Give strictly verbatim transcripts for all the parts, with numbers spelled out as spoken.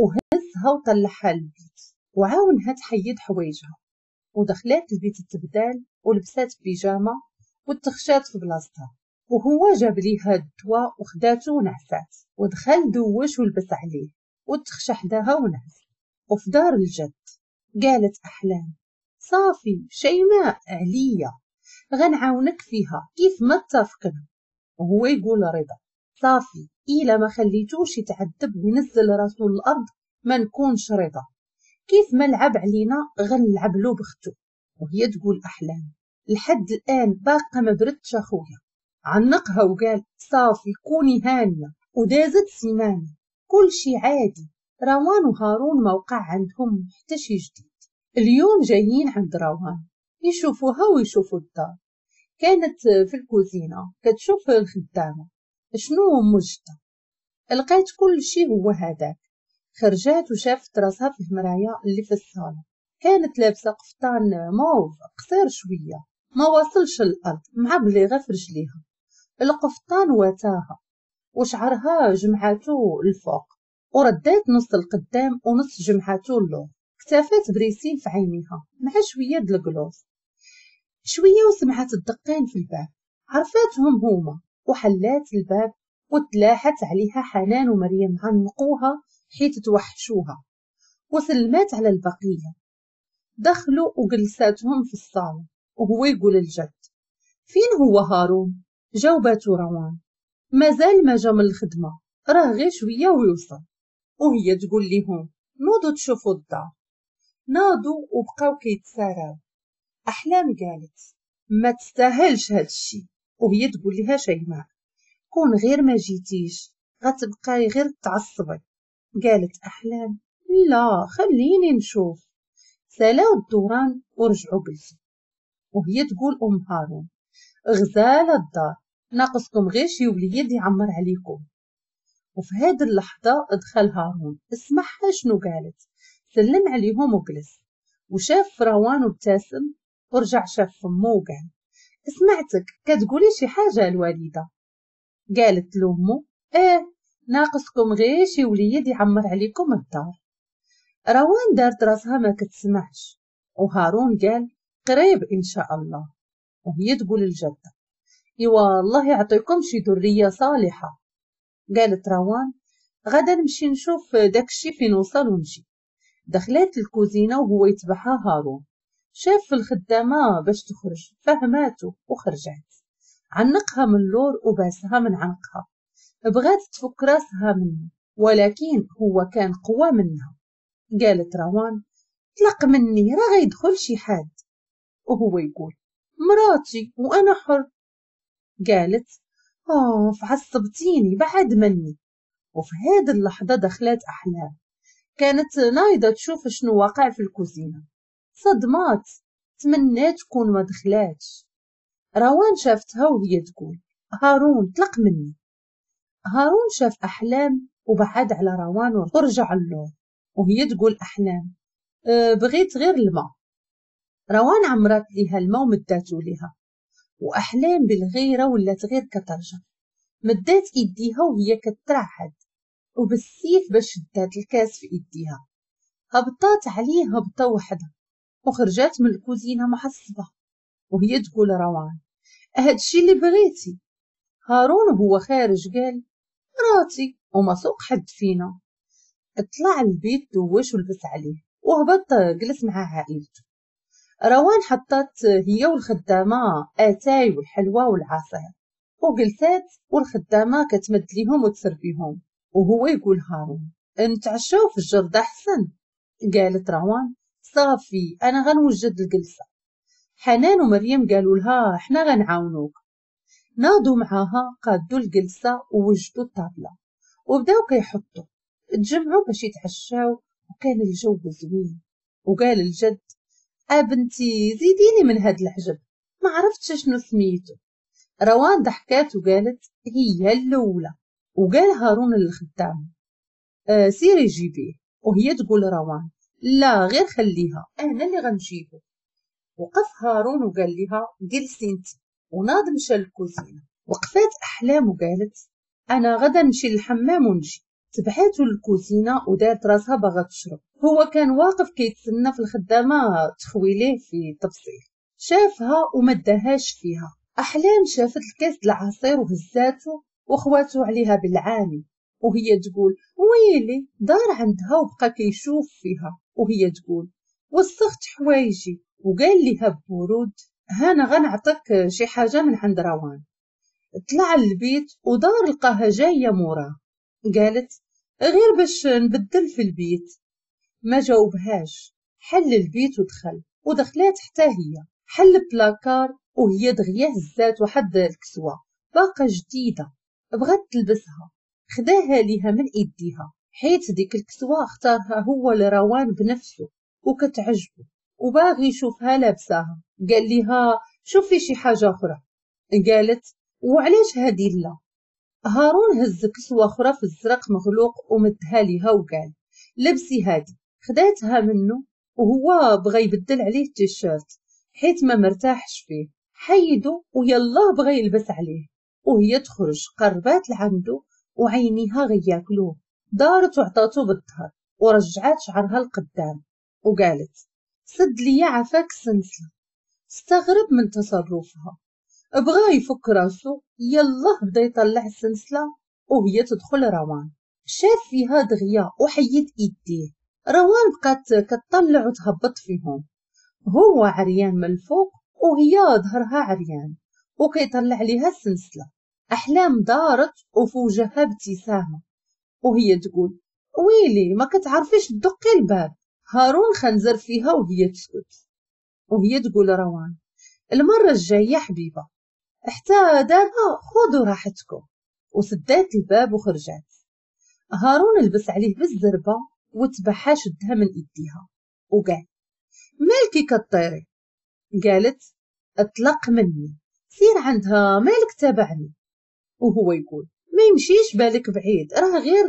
وهزها وطلعها للبيت وعاونها تحيد حوايجها، ودخلات البيت التبدال ولبسات بيجامة وتخشات في بلاصتها، وهو جاب ليها الدواء وخداتو ونعسات، ودخل دوش ولبس عليه وتخشى حداها ونعس. وفي دار الجد قالت أحلام: صافي شيماء عليا، غنعاونك فيها كيف ما اتفقنا. وهو يقول رضا: صافي إلا ما خليتوش يتعذب وينزل راسو الأرض ما نكونش رضا، كيف ما لعب علينا غنلعب له بختو. وهي تقول أحلام: لحد الآن باقا ما بردش أخويا. عنقها وقال: صافي كوني هانية. ودازت سيمانة كل شي عادي، روان وهارون ما وقع عندهم حتى شي جديد. اليوم جايين عند روان يشوفوها ويشوفوا الدار. كانت في الكوزينة كتشوف الخدامة شنو مجدة، لقيت كل شي هو هذاك. خرجات وشافت راسها في المرايا اللي في الصالة، كانت لابسة قفطان موف قصير شوية ما وصلش الأرض معبلغة في رجليها، القفطان واتاها وشعرها جمعاتو الفوق وردات نص القدام ونص جمعاتو اللور. كتافات بريسين في عينيها مع شوية د القلوص. شوية وسمعت الدقين في الباب، عرفاتهم هما وحلات الباب وتلاحت عليها حنان ومريم عنقوها حيت توحشوها، وسلمات على البقية. دخلوا وجلساتهم في الصالة، وهو يقول الجد: فين هو هارون؟ جاوباتو روان: مازال ما جا من الخدمة، راه غير شوية ويوصل. وهي تقول ليهم: نوضوا تشوفوا الدار. ناضوا وبقاو كيتساراو. أحلام قالت: ما تستاهلش هاد الشي. وهي تقول لها شيماء: كون غير ما جيتيش غتبقاي غير تعصبي. قالت أحلام: لا خليني نشوف. سالاو الدوران ورجعوا جلسوا. وهي تقول أم هارون: غزالة الدار، ناقصكم غير شي وليد يعمر عليكم. وفي هاد اللحظة دخل هارون، اسمعها شنو قالت، سلم عليهم وجلس، وشاف روان وابتسم، ورجع شاف فمو وقال: سمعتك كتقولي شي حاجة الوالدة. قالت لأمه: ايه ناقصكم غير شي وليد يعمر عليكم الدار. روان دارت راسها ما كتسمعش، وهارون قال: قريب إن شاء الله. وهي تقول الجدة: إيوا الله يعطيكم شي ذرية صالحة. قالت روان: غدا نمشي نشوف داكشي فين وصل ونجي. دخلت الكوزينة وهو يتبعها هارون، شاف الخدامة باش تخرج فهماتو وخرجات، عنقها من اللور وباسها من عنقها، بغات تفك راسها منه ولكن هو كان قوى منها. قالت روان: طلق مني راه غيدخل شي حد. وهو يقول: مراتي وانا حر. قالت: اه فعصبتيني بعد مني. وفي هذه اللحظة دخلت أحلام، كانت نايضة تشوف شنو واقع في الكوزينة، صدمات تمنيت تكون ما دخلاتش. روان شافتها وهي تقول: هارون طلق مني. هارون شاف أحلام وبعد على روان ورجع له، وهي تقول أحلام: أه بغيت غير الماء. روان عمرات ليها الماء ومداتو ليها، وأحلام بالغيرة ولات غير كترجع، مدات إيديها وهي كترعد وبالسيف باش شدات الكاس في إيديها، هبطات عليه هبطة وحدة وخرجات من الكوزينة محصبة. وهي تقول روان: هادشي اللي بغيتي. هارون هو خارج قال: مراتي وما سوق حد فينا. اطلع البيت دوش ولبس عليه وهبط جلس مع عائلته. روان حطت هي والخدامة آتاي والحلوى والعصير وجلسات، والخدامة كتمد ليهم وتسربيهم. وهو يقول هارون: نتعشاو في الجرد أحسن. قالت روان: صافي أنا غنوجد الجلسة. حنان ومريم قالوا لها: احنا غنعاونوك. ناضوا معاها قادوا الجلسة ووجدوا الطابلة وبداو كيحطوا، تجمعوا باش يتعشاو وكان الجو زوين. وقال الجد: ابنتي زيديني من هاد العجب، ما عرفتش شنو سميتو. روان ضحكات وقالت: هي الاولى. وقال هارون للخدام: آه سيري جيبيه. وهي تقول روان: لا غير خليها انا اللي غنجيبه. وقف هارون وقال لها: جلسي انت. وناض مشى للكوزينة. وقفات أحلام وقالت: أنا غدا نمشي للحمام ونجي. تبعاتو للكوزينة ودارت راسها باغا تشرب. هو كان واقف كيتسنى في الخدامة تخوي ليه في تفصيل. شافها وما داهاش فيها. أحلام شافت الكاس د العصير وهزاتو وخواتو عليها بالعاني، وهي تقول ويلي. دار عندها وبقى كيشوف فيها وهي تقول وسخت حوايجي. وقال ليها ببرود هانا غنعطيك شي حاجة من عند روان. طلع للبيت ودار لقاها جاية موراه. قالت غير باش نبدل في البيت. ما جاوبهاش، حل البيت ودخل ودخلات حتى هي. حل بلاكار وهي دغيا هزات واحد الكسوة باقة جديدة بغات تلبسها. خداها ليها من ايديها حيت ديك الكسوة اختارها هو لروان بنفسه وكتعجبه وباغي يشوفها لابساها. قال ليها شوفي شي حاجة أخرى. قالت وعلاش هادي لا؟ هارون هز كسوة أخرى في الزرق مغلوق ومدها ليها وقال لبسي هادي. خداتها منه وهو بغى يبدل عليه التيشيرت حيت ما مرتاحش فيه. حيدو ويلاه بغى يلبس عليه وهي تخرج. قربات لعندو وعينيها غياكلوه. دارت وعطاتو بالظهر ورجعات شعرها القدام وقالت سد لي عفاك السنسلة. استغرب من تصرفها، بغى يفك راسو. يلاه بدا يطلع السنسلة وهي تدخل روان. شاف فيها دغيا وحيد ايديه. روان بقات كتطلع وتهبط فيهم، هو عريان من الفوق وهي ظهرها عريان وكيطلع ليها السنسلة. أحلام دارت وفي وجهها ابتسامة وهي تقول ويلي ما كتعرفيش تدقي الباب. هارون خنزر فيها وهي تسكت وهي تقول روان المرة الجاية حبيبة، حتى دابا خذوا راحتكم. وسدات الباب وخرجات. هارون لبس عليه بالزربة وتبعها شدها من ايديها وقال مالكي كطيري؟ قالت اطلق مني، سير عندها مالك تابعني. وهو يقول ما يمشيش بالك بعيد راه غير.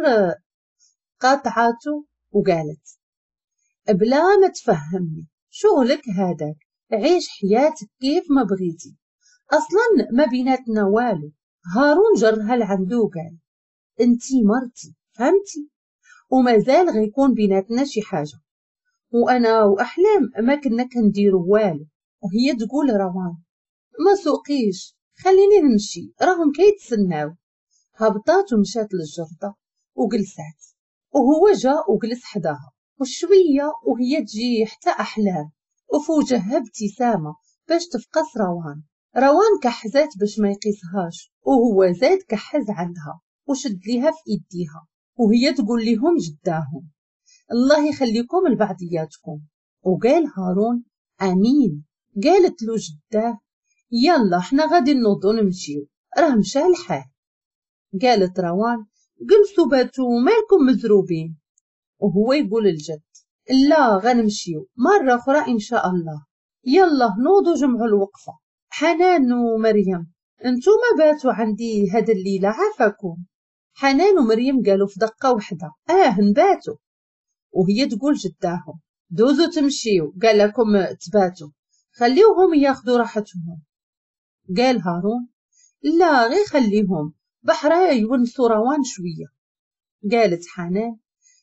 قاطعاته وقالت بلا ما تفهمني شغلك هذاك، عيش حياتك كيف ما بغيتي، اصلا ما بيناتنا والو. هارون جرها لعندو وقال انتي مرتي فهمتي، ومازال غيكون بيناتنا شي حاجة، وانا واحلام ما كنا كنديرو والو. وهي تقول روان ما سوقيش خليني نمشي راهم كيتسناو. هبطات ومشات للجردة وجلسات وهو جا وجلس حداها وشوية وهي تجي حتى أحلام وفي وجهها ابتسامة باش تفقس روان. روان كحزات باش ما يقيسهاش وهو زاد كحز عندها وشد ليها في ايديها وهي تقول لهم جداهم الله يخليكم لبعضياتكم. وقال هارون امين. قالت له جداه يلا حنا غادي نوضو نمشيو راه مشى الحال. قالت روان جلسوا باتوا مالكم مزروبين. وهو يقول الجد لا غنمشيو مرة أخرى إن شاء الله. يلا نوضوا جمعوا الوقفة. حنان ومريم انتوما باتوا عندي هاد الليلة عافاكم. حنان ومريم قالوا في دقة وحدة اه نباتوا. وهي تقول جداهم دوزوا تمشيو قال لكم تباتوا خليوهم ياخدوا راحتهم. قال هارون لا غير خليهم بحرا يونسوا روان شوية. قالت حنان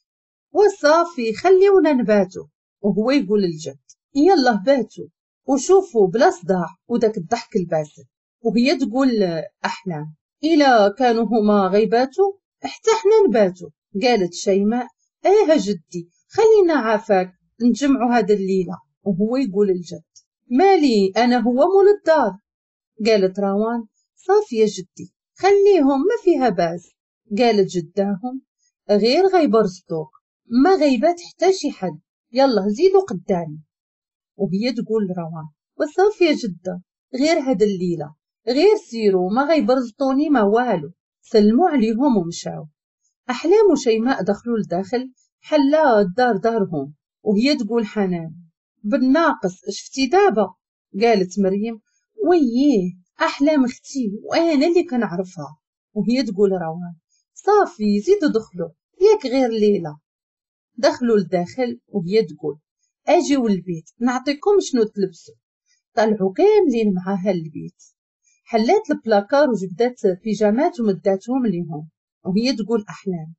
وصافي خليونا نباتوا. وهو يقول الجد يلا باتوا وشوفوا بلا صداع وداك الضحك الباسل. وهي تقول أحلام إلا كانوا هما غيباتوا حتى حنا نباتوا. قالت شيماء ايه جدي خلينا عافاك نجمعوا هذا الليلة. وهو يقول الجد مالي أنا هو مول الدار. قالت روان صافي يا جدي خليهم ما فيها باس. قالت جداهم غير غيبرزطوك ما غيبات حتى شي حد يلا زيدوا قدامي. وهي تقول روان وصافي يا جدة غير هاد الليلة غير سيروا ما غيبرزطوني ما والو. سلموا عليهم ومشاو. أحلام وشيماء دخلوا لداخل حلا الدار دارهم. وهي تقول حنان بالناقص شفتي دابا. قالت مريم وييه أحلام اختي وأنا اللي كنعرفها. وهي تقول روان صافي زيدوا دخلوا ياك غير ليلة. دخلوا لداخل وهي تقول اجيو البيت نعطيكم شنو تلبسوا. طلعوا كاملين معاها البيت. حلات البلاكار وجبدات بيجامات ومداتهم ليهم. وهي تقول أحلام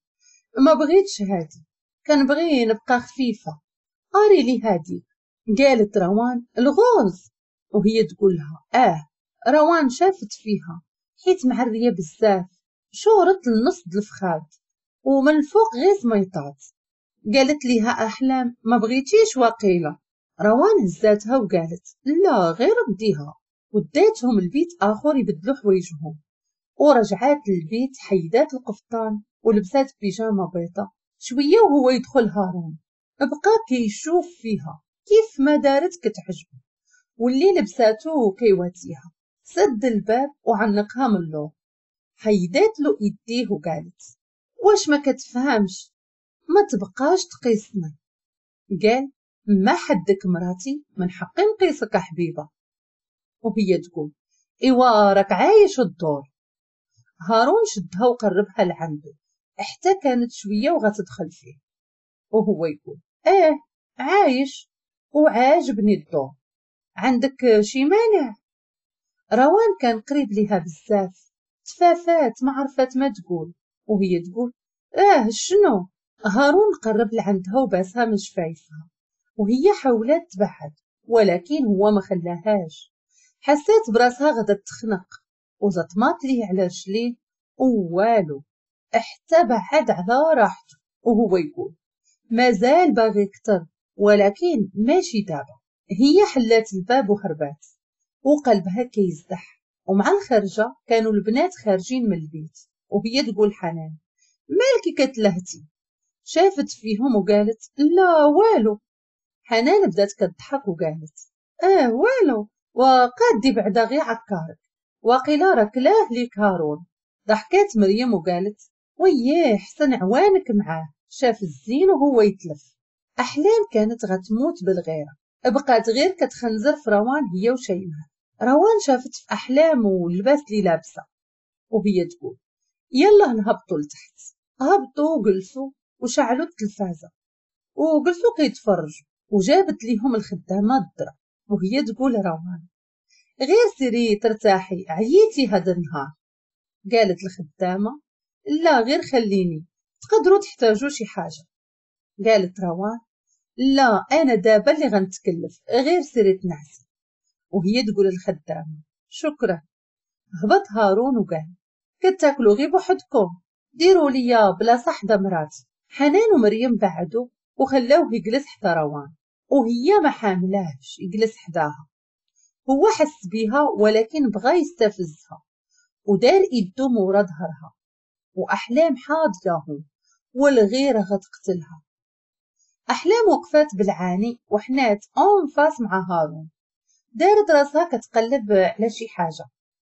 ما بغيتش هادي، كنبغي نبقى خفيفة. قاري لي هادي. قالت روان الغوز، وهي تقولها اه. روان شافت فيها حيت معرية بزاف، شورت لنص د الفخاد ومن الفوق غير زميطات. قالت ليها أحلام ما بغيتيش واقيلة. روان هزاتها وقالت لا غير رديها، وداتهم البيت آخر يبدلو حوايجهم. ورجعات للبيت حيدات القفطان ولبسات بيجامة بيضة. شوية وهو يدخل هارون، بقى كيشوف فيها كيف ما دارت كتعجبه، واللي لبساتو كيواتيها. سد الباب وعنقها من اللور، حيدات له يديه وقالت واش ما كتفهمش؟ ما تبقاش تقيسني. قال ما حدك مراتي، من حقي نقيسك حبيبة. وهي تقول ايوا راك عايش الدور. هارون شدها وقربها لعنده، حتى كانت شوية وغتدخل فيه، وهو يقول اه عايش وعاجبني الدور، عندك شي مانع؟ روان كان قريب ليها بزاف، تفافات ما عرفت ما تقول، وهي تقول اه شنو؟ هارون قرب لعندها وباسها من شفايفها، وهي حاولت تبعد ولكن هو ما خلاهاش. حسيت براسها غدا تخنق وزطمات ليه على رجليه ووالو، حتى بعد على راحته. وهو يقول مازال باغي كتر ولكن ماشي دابا. هي حلات الباب وهربات وقلبها كيزدح. ومع الخرجة كانوا البنات خارجين من البيت، وهي تقول حنان مالكي كتلهتي؟ شافت فيهم وقالت لا والو. حنان بدات كتضحك وقالت اه والو، وقادي بعدا غير عكارك، واقيلا راك لاه ليك هارون. ضحكات مريم وقالت وياه حسن عوانك معاه، شاف الزين وهو يتلف. أحلام كانت غتموت بالغيرة، بقات غير كتخنزر في روان هي وشيمها. روان شافت في أحلام واللباس اللي لابسة، وهي تقول يلا نهبطوا لتحت. هبطوا وجلسوا وشعلوا التلفازة وجلسوا كيتفرجوا، وجابت ليهم الخدامة الدرة، وهي تقول روان غير سيري ترتاحي، عييتي هذا النهار. قالت الخدامة لا غير خليني، تقدروا تحتاجوا شي حاجة. قالت روان لا أنا دابا اللي غنتكلف، غير سيري تنعسي. وهي تقول الخدامة شكرا. هبط هارون وقال كتاكلوا غير بوحدكم، ديروا ليا بلاصة حدا مراتي. حنان ومريم بعدوا وخلاوه يجلس حتى روان، وهي ما حاملاهش يجلس حداها. هو حس بيها ولكن بغا يستفزها ودار يدو مورا ظهرها، وأحلام حاضياهم والغيرة غتقتلها. أحلام وقفات بالعاني وحنات أنفاس مع هارون، دارت راسها كتقلب على شي حاجة.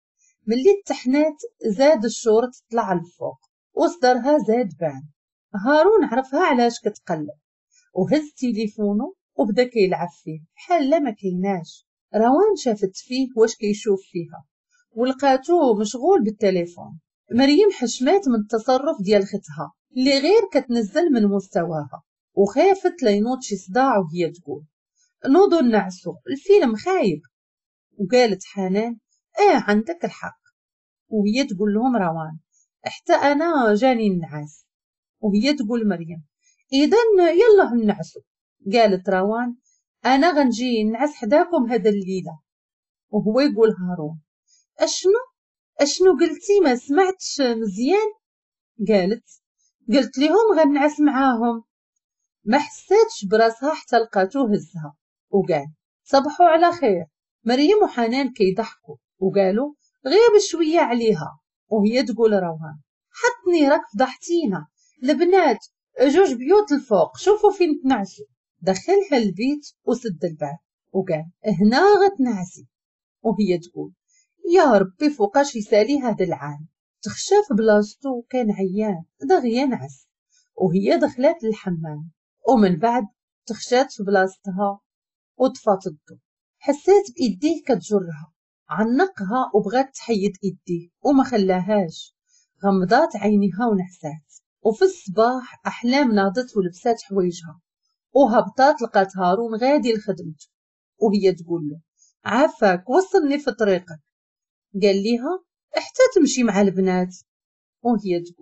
ملي تحنات زاد الشور تطلع للفوق وصدرها زاد بان. هارون عرفها علاش كتقلب وهز تليفونه وبدا كيلعب فيه بحال لا ما كيناش. روان شافت فيه واش كيشوف فيها ولقاتو مشغول بالتليفون. مريم حشمات من التصرف ديال ختها اللي غير كتنزل من مستواها، وخافت لينوض شي صداع وهي تقول نوضوا نعسو الفيلم خايب. وقالت حنان اه عندك الحق. وهي تقول لهم روان حتى انا جاني النعاس. وهي تقول مريم اذا يلا نعسو. قالت روان انا غنجي نعس حداكم هذا الليله. وهو يقول هارون اشنو اشنو قلتي؟ ما سمعتش مزيان. قالت قلت لهم غنعس معاهم. ما حساتش براسها حتى لقاتو هزها وقال صبحوا على خير. مريم وحنان كيضحكوا وقالوا غير بشويه عليها. وهي تقول روان حطني راك فضحتينا، البنات جوج بيوت الفوق شوفوا فين تنعسوا. دخلها البيت وسد الباب وقال هنا غتنعسي. وهي تقول يا ربي فوقاش يسالي هذا العام، تخشى في بلاصتو كان عيان دغيا نعس. وهي دخلت للحمام ومن بعد تخشات في بلاصتها وطفات الضو. حسيت بإيديه كتجرها، عنقها وبغات تحيد إيديه وما خلاهاش. غمضات عينيها ونعسات. وفي الصباح أحلام ناضت ولبسات حوايجها وهبطات لقات هارون غادي لخدمته، وهي تقول له عافاك وصلني في طريقك. قال ليها حتى تمشي مع البنات. وهي تقول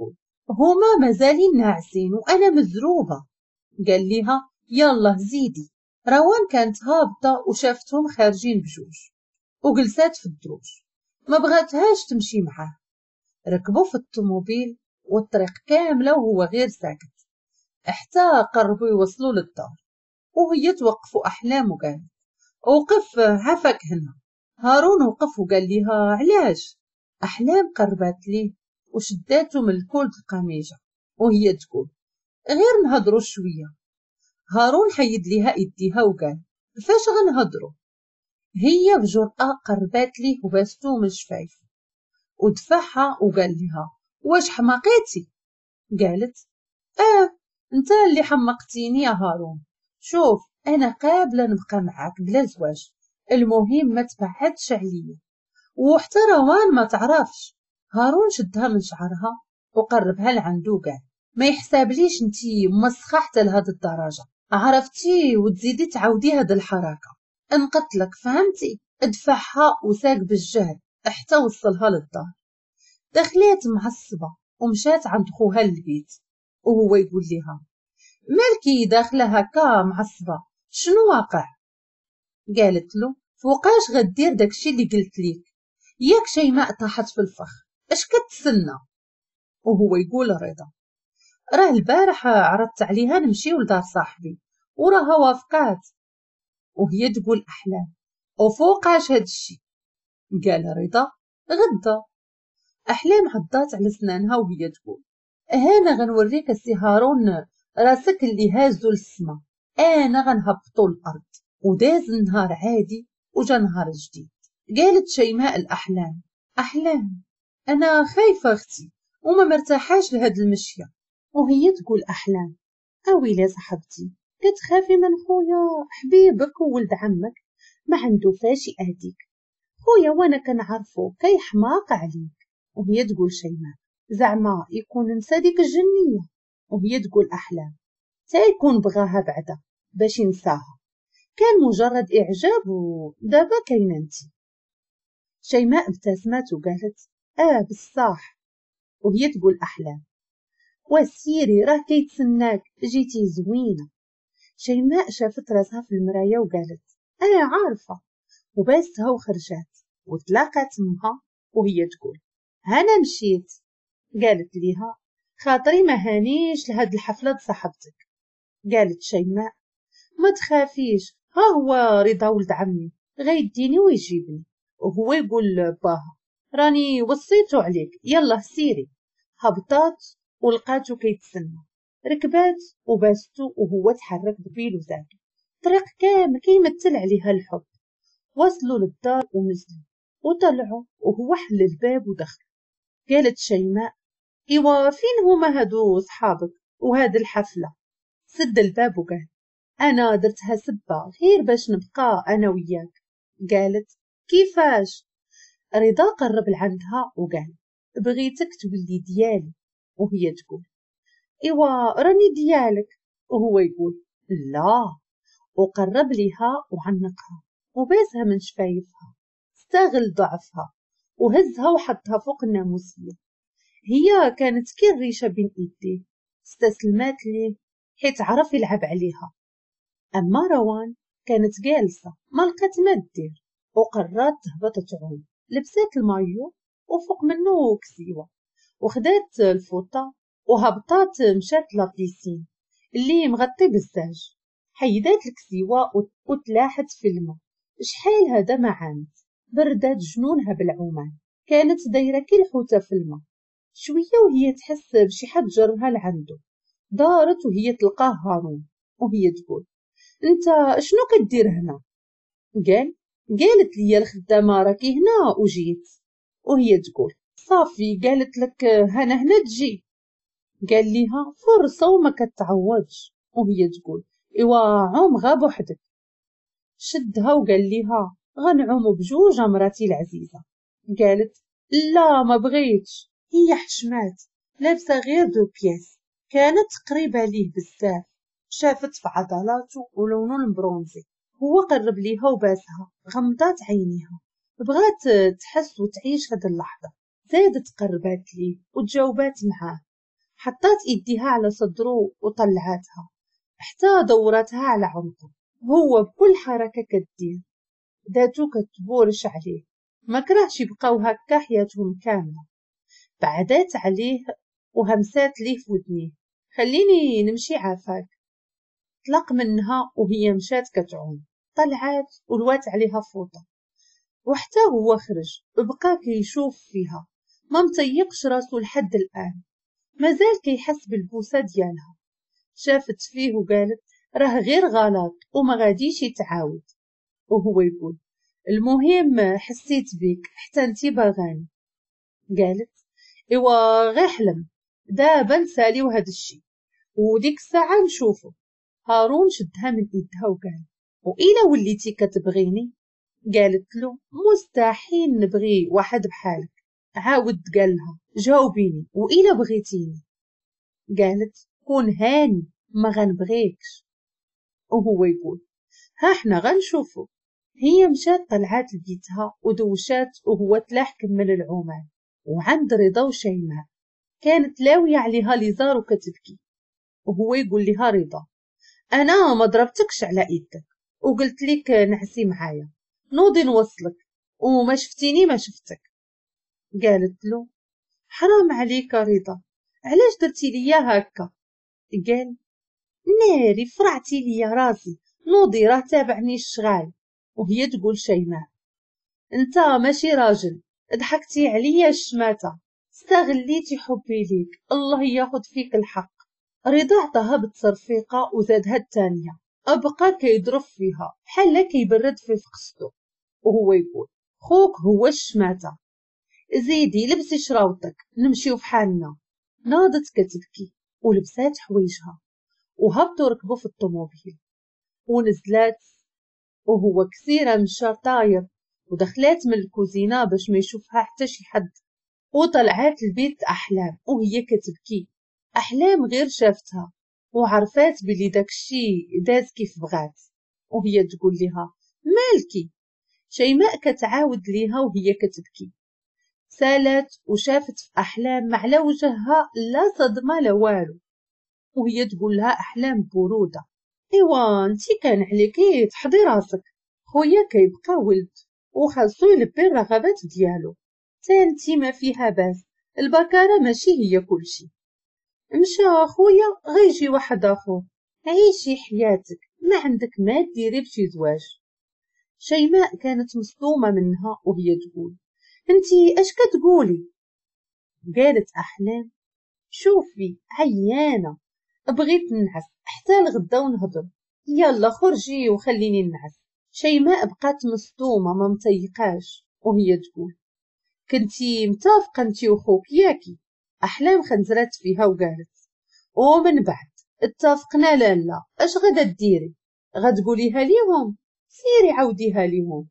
هما مازالين ناعسين وأنا مزروبة. قال ليها يلا زيدي. روان كانت هابطة وشافتهم خارجين بجوج وجلسات في الدروج، ما بغاتهاش تمشي معاه. ركبوا في الطوموبيل والطريق كاملة وهو غير ساكت، حتى قربوا يوصلوا للدار وهي توقفوا أحلام وقال وقف عافاك هنا. هارون وقف وقال ليها علاش؟ أحلام قربات ليه وشداتو من الكولد القميجة وهي تقول غير نهضروا شوية. هارون حيد ليها يديها وقال فاش غنهضروا؟ هي بجرأة قربات ليه وباستو من الشفايف ودفعها وقال لها واش حماقيتي؟ قالت اه انت اللي حمقتيني يا هارون. شوف انا قابلة نبقى معاك بلا زواج، المهم ما تبعدش عليا وحتى روان ما تعرفش. هارون شدها من شعرها وقربها لعندو قال ما يحسابليش انتي مسخة حتى لهاد الدرجة، عرفتي وتزيدي تعاودي هاد الحركة انقتلك فهمتي؟ ادفعها وساق بالجهد حتى وصلها للدار. دخلت معصبة ومشات عند خوها للبيت وهو يقول لها مالكي داخلة هكا معصبة شنو واقع؟ قالت له فوقاش غدير داكشي اللي قلت ليك، ياك شيماء طاحت في الفخ اش كتسنى؟ وهو يقول رضا راه البارح عرضت عليها نمشيو لدار صاحبي وراها وافقات. وهي تقول أحلام وفوقاش هادشي؟ قال رضا غدا. أحلام عضات على سنانها وهي تقول أنا غنوريك السي هارون راسك اللي هازو للسما، أنا غنهبطو الأرض. وداز النهار عادي وجا نهار جديد. قالت شيماء الأحلام أحلام أنا خايفة أختي وما مرتاحاش لهاد المشية. وهي تقول أحلام أويلي صاحبتي كتخافي من خويا حبيبك وولد عمك ما عنده فاش يأذيك، خويا وانا كنعرفو كي حماق عليك. وهي تقول شيماء زعما يكون نسى ديك الجنية. وهي تقول أحلام تا يكون بغاها بعدا باش ينساها، كان مجرد إعجاب ودابا كاينه انتي. شيماء ابتسمت وقالت اه بصح. وهي تقول أحلام وسيري راه كيتسناك جيتي زوينة. شيماء شافت راسها في المراية وقالت أنا عارفة وباستها وخرجات وتلاقات معها وهي تقول هنا مشيت. قالت ليها خاطري ما هانيش لهاد الحفلة صاحبتك. قالت شيماء ما تخافيش ها هو رضا ولد عمي غيديني ويجيبني. وهو يقول باه راني وصيتو عليك يلا سيري. هبطات ولقاتو كيتسنى، ركبات وباستو وهو تحرك بفيلو ذاته طريق كامل كيمثل عليها الحب. وصلوا للدار ونزلوا وطلعوا وهو حل الباب ودخل. قالت شيماء ايوا فين هما هادو صحابك وهاد الحفلة؟ سد الباب وقال انا درتها سبة غير باش نبقى انا وياك. قالت كيفاش؟ رضا قرب لعندها وقال بغيتك تولي ديالي. وهي تقول ايوا راني ديالك. وهو يقول لا، وقرب ليها وعنقها وباسها من شفايفها، استغل ضعفها وهزها وحطها فوق الناموسية. هي كانت كي الريشة بين ايديه، استسلمت ليه حيت عرف يلعب عليها. اما روان كانت جالسة ما لقات ما دير وقررت تهبط تعوم. لبسات المايو وفوق منه كسيوة وخدات الفوطة وهبطات مشات لابيسين اللي مغطي بالزاج. حيدات الكسيوة وتلاحت في الماء. شحال هذا ما عانت، بردات جنونها بالعومان، كانت دايرة كي الحوتة في الماء. شوية وهي تحس بشي حد جرها لعنده، دارت وهي تلقاه هارون وهي تقول انت شنو كدير هنا؟ قال قالت لي الخدامة راكي هنا وجيت. وهي تقول صافي قالت لك هنا هنا تجي. قال ليها فرصة وما كتعوضش. وهي تقول ايوا عوم غا بوحدك. شدها وقال ليها غنعوم بجوج مراتي العزيزة. قالت لا ما بغيتش. هي حشمات لابسة غير دو بياس، كانت قريبة ليه بزاف، شافت في عضلاته ولونه المبرونزي. هو قرب ليها وباسها، غمضات عينيها، بغات تحس وتعيش هاد اللحظة. زادت قربات ليه وتجاوبات معاه، حطات إيديها على صدره وطلعاتها حتى دورتها على عنقه. هو بكل حركة كدير داتو كتبورش عليه، ما كرهش يبقاو هكا حياتهم كاملة. بعدات عليه وهمسات ليه في ودنيه: خليني نمشي عافاك. طلق منها وهي مشات كتعوم، طلعات ولوات عليها فوطة، وحتى هو خرج بقى كيشوف فيها، ما مطيقش راسو لحد الآن، مازال كيحس بالبوسة ديالها. شافت فيه وقالت: راه غير غلط وما غاديش يتعاود. وهو يقول: المهم حسيت بيك حتى انتي باغاني. قالت: ايوا غير حلم، دابا نساليو هاد الشي وديك الساعة نشوفو. هارون شدها من ايدها وقال: وإلا وليتي كتبغيني؟ قالت له: مستحيل نبغي واحد بحالك. عاود قالها: جاوبيني وإلا بغيتيني. قالت: كون هاني ما غنبغيكش. وهو يقول: ها احنا غنشوفو. هي مشات طلعات لبيتها ودوشات وهو تلاح كمل العومان. وعند رضا وشيماء كانت لاوية عليها ليزار وكتبكي. وهو يقول لها: رضا، انا ما ضربتكش على ايدك وقلت لك نعسي معايا، نوضي نوصلك وما شفتيني ما شفتك. قالت له: حرام عليك رضا، علاش درتي ليا هكا؟ قال: ناري فرعتي ليا راسي، نوضي راه تابعني الشغال. وهي تقول شيماء: انت ماشي راجل، ضحكتي عليا الشماتة، استغليتي حبي ليك، الله ياخد فيك الحق. رضا عطاها بالتصرفيقة وزادها التانية، أبقى كيضرب فيها بحال كيبرد في فقستو. وهو يقول: خوك هو الشماتة، زيدي لبسي شراوطك نمشيو فحالنا. ناضت كتبكي ولبسات حوايجها وهبطوا ركبوا في الطوموبيل ونزلات. وهو كثيرة مشى طاير ودخلات من الكوزينة باش ما يشوفها حتى شي حد. وطلعات البيت أحلام وهي كتبكي. أحلام غير شافتها وعرفات بلي داكشي داز كيف بغات. وهي تقول لها: مالكي؟ شيماء كتعاود ليها وهي كتبكي. سالت وشافت في أحلام على وجهها لا صدمة لا والو. وهي تقول لها أحلام برودة: ايوا انتي كان عليكي تحضي راسك، خويا كيبقى ولد وخاصو يلبي الرغبات ديالو، تانتي ما فيها باس، البكارة ماشي هي كلشي. مشى خويا غيجي واحد اخر، عيشي حياتك، ما عندك ما ديري بشي زواج. شيماء كانت مصدومة منها وهي تقول: انتي اش كتقولي؟ قالت أحلام: شوفي عيانة، بغيت ننعس حتى الغدا ونهضر، يلا خرجي وخليني ننعس. شيماء بقات مصدومة ما متيقاش وهي تقول: كنتي متافقة انتي وخوك ياكي؟ أحلام خنزرات فيها وقالت: ومن بعد اتفقنا لا لا، اش غدا ديري؟ غتقوليها ليهم؟ سيري عاوديها ليهم،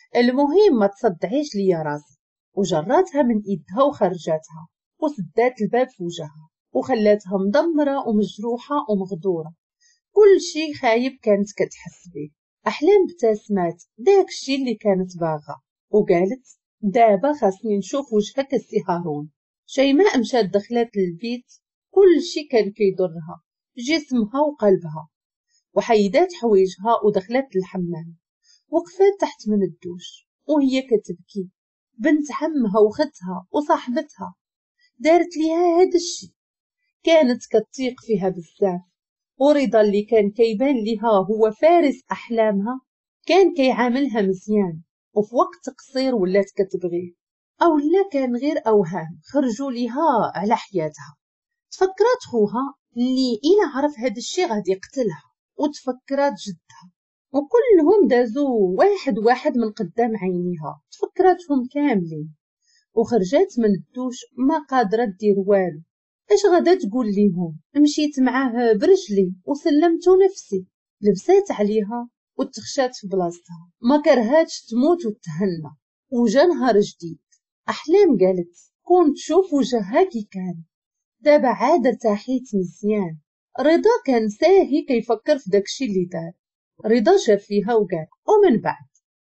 المهم ما تصدعيش ليا راسي. وجراتها من ايدها وخرجاتها وسدات الباب في وجهها وخلاتها مدمرة ومجروحة ومغدورة، كل شي خايب كانت كتحس بيه. أحلام ابتسمات داكشي اللي كانت باغا وقالت: دابا خاصني نشوف وجهك السي هارون. شيماء مشات دخلات للبيت، كل شي كان كيضرها، جسمها وقلبها، وحيدات حوايجها ودخلت للحمام. وقفات تحت من الدوش وهي كتبكي. بنت عمها وختها وصاحبتها دارت ليها هاد الشي، كانت كتيق فيها بزاف. ورضا اللي كان كيبان ليها هو فارس أحلامها كان كيعاملها مزيان، وفي وقت قصير ولات كتبغيه. أو لا كان غير أوهام خرجوا ليها على حياتها. تفكرات خوها اللي إلا عرف هاد الشي غادي يقتلها، وتفكرات جدها، وكلهم دازوا واحد واحد من قدام عينيها، تفكراتهم كاملين. وخرجات من الدوش ما قادرة دير والو. اش غادا تقول ليهم؟ مشيت معاه برجلي وسلمت نفسي. لبسات عليها وتخشات في بلاصتها، ما كرهاتش تموت وتهنى. وجا نهار جديد. أحلام قالت: كون تشوف وجهها كي كان، دابا عاد ارتاحيت مزيان. رضا كان ساهي كيفكر في داكشي اللي دار. رضا شاف فيها وقال: ومن بعد؟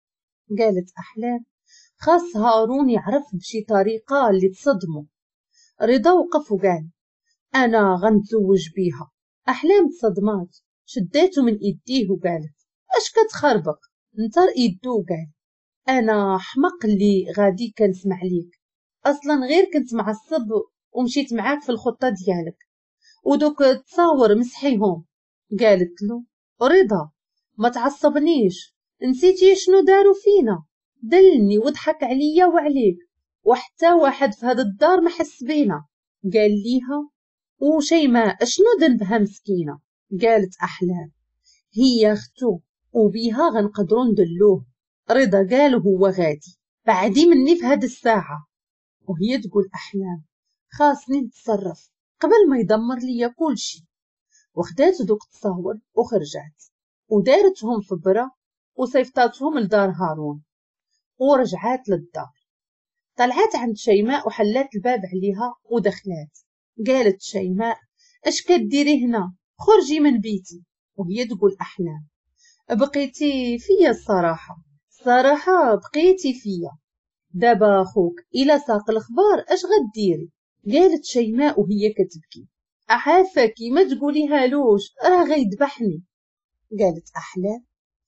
قالت أحلام: خاص هارون يعرف بشي طريقة اللي تصدمه. رضا وقف وقال: أنا غنتزوج بيها. أحلام تصدمات، شديته من إيديه وقالت أش كتخربق نطر إيدو. قال أنا حمق اللي غادي كنسمع ليك، أصلا غير كنت معصب ومشيت معاك في الخطة ديالك ودوك تصاور مسحيهم. قالت له رضا ما تعصبنيش، نسيتي شنو داروا فينا؟ دلني وضحك عليا وعليك، وحتى واحد في هاد الدار ما حس بينا. قال ليها وشيماء شنو ذنبها مسكينة؟ قالت أحلام هي اختو وبيها غنقدروا ندلوه. رضا قال هو غادي بعدي مني في هاد الساعة. وهي تقول أحلام خاصني نتصرف قبل ما يدمر ليا كل شي. وخدات دوك تصاور وخرجات ودارتهم في برا وصيفطاتهم لدار هارون ورجعات للدار. طلعت عند شيماء وحلات الباب عليها ودخلات. قالت شيماء اش كديري هنا؟ خرجي من بيتي. وهي تقول أحلام بقيتي فيا الصراحة، الصراحة بقيتي فيا، دابا خوك إلا ساق الأخبار اش غديري؟ قالت شيماء وهي كتبكي أعافاكي ما تقوليهالوش راه غيدبحني. قالت أحلام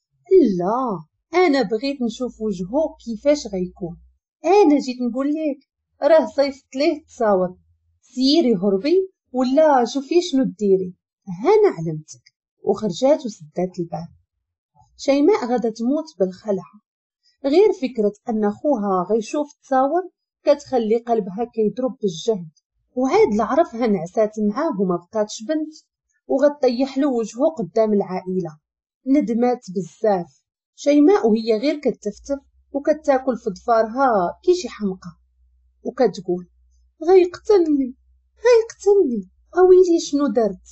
لا أنا بغيت نشوف وجهه كيفاش غيكون، أنا جيت نقول لك راه صيفط ليه تصاور، سيري هربي ولا شوفي شنو ديري، هانا علمتك. وخرجات وسدات الباب. شيماء غدا تموت بالخلعة، غير فكرة أن خوها غيشوف تصاور كتخلي قلبها كيضرب بالجهد. وعاد لعرفها نعسات معاه وما بقاتش بنت وغطيح له وجهه قدام العائلة. ندمات بزاف شيماء وهي غير كتفتف وكتاكل في ضفارها كي شي حمقى وكتقول غيقتلني غيقتلني اويلي شنو درت.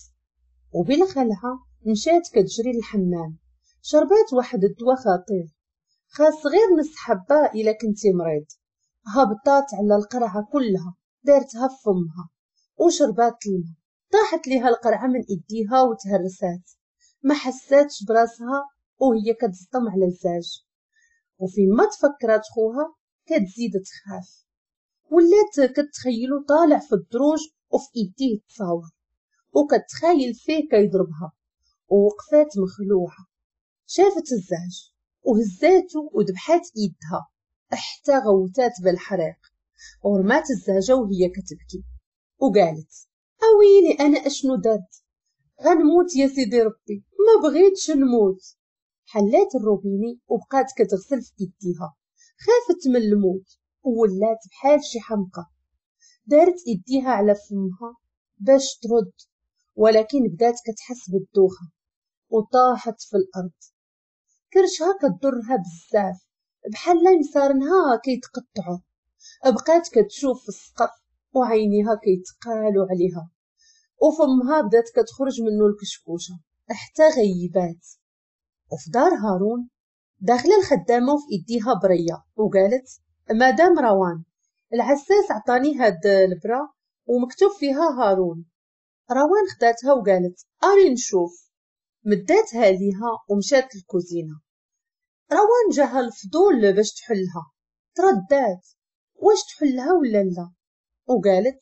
وبالخلعة مشات كتجري للحمام، شربات واحد الدواء خطير خاص غير نص حبة إلا كنتي مريض. هبطات على القرعة كلها دارتها في فمها وشربات الماء، طاحت ليها القرعة من إيديها وتهرسات، ما حساتش براسها وهي كتزطم على الزاج. وفيما تفكرات خوها كتزيد تخاف، ولات كتخيلو طالع في الدروج وفي إيديه تصاور وكتخايل فيه كيضربها. ووقفات مخلوعة، شافت الزاج وهزاتو ودبحات إيدها حتى غوتات بالحريق ورمات الزاجة وهي كتبكي وقالت أويلي أنا أشنو درت؟ غنموت يا سيدي ربي، ما بغيتش نموت. حلات الروبيني وبقات كتغسل في إيديها، خافت من الموت وولات بحال شي حمقى. دارت إيديها على فمها باش ترد، ولكن بدات كتحس بالدوخة وطاحت في الأرض. كرشها كتضرها بزاف بحال يمسارنها كيتقطعوا. بقات كتشوف في السقف وعينيها كيتقالوا عليها وفمها بدات كتخرج منه الكشكوشة حتى غيبات. وفي دار هارون داخله الخدامه وفي ايديها بريه وقالت مدام روان العساس عطاني هاد البرا ومكتوب فيها هارون. روان خداتها وقالت اري نشوف، مداتها ليها ومشات للكوزينه. روان جاها الفضول باش تحلها، تردات واش تحلها ولا لا، وقالت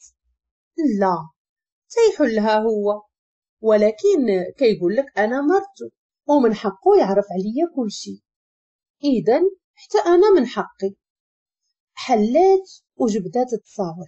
لا تيحلها هو، ولكن كيقول لك انا مرتو ومن حقه يعرف عليا كل شيء، اذا حتى انا من حقي. حلات وجبدات تصاور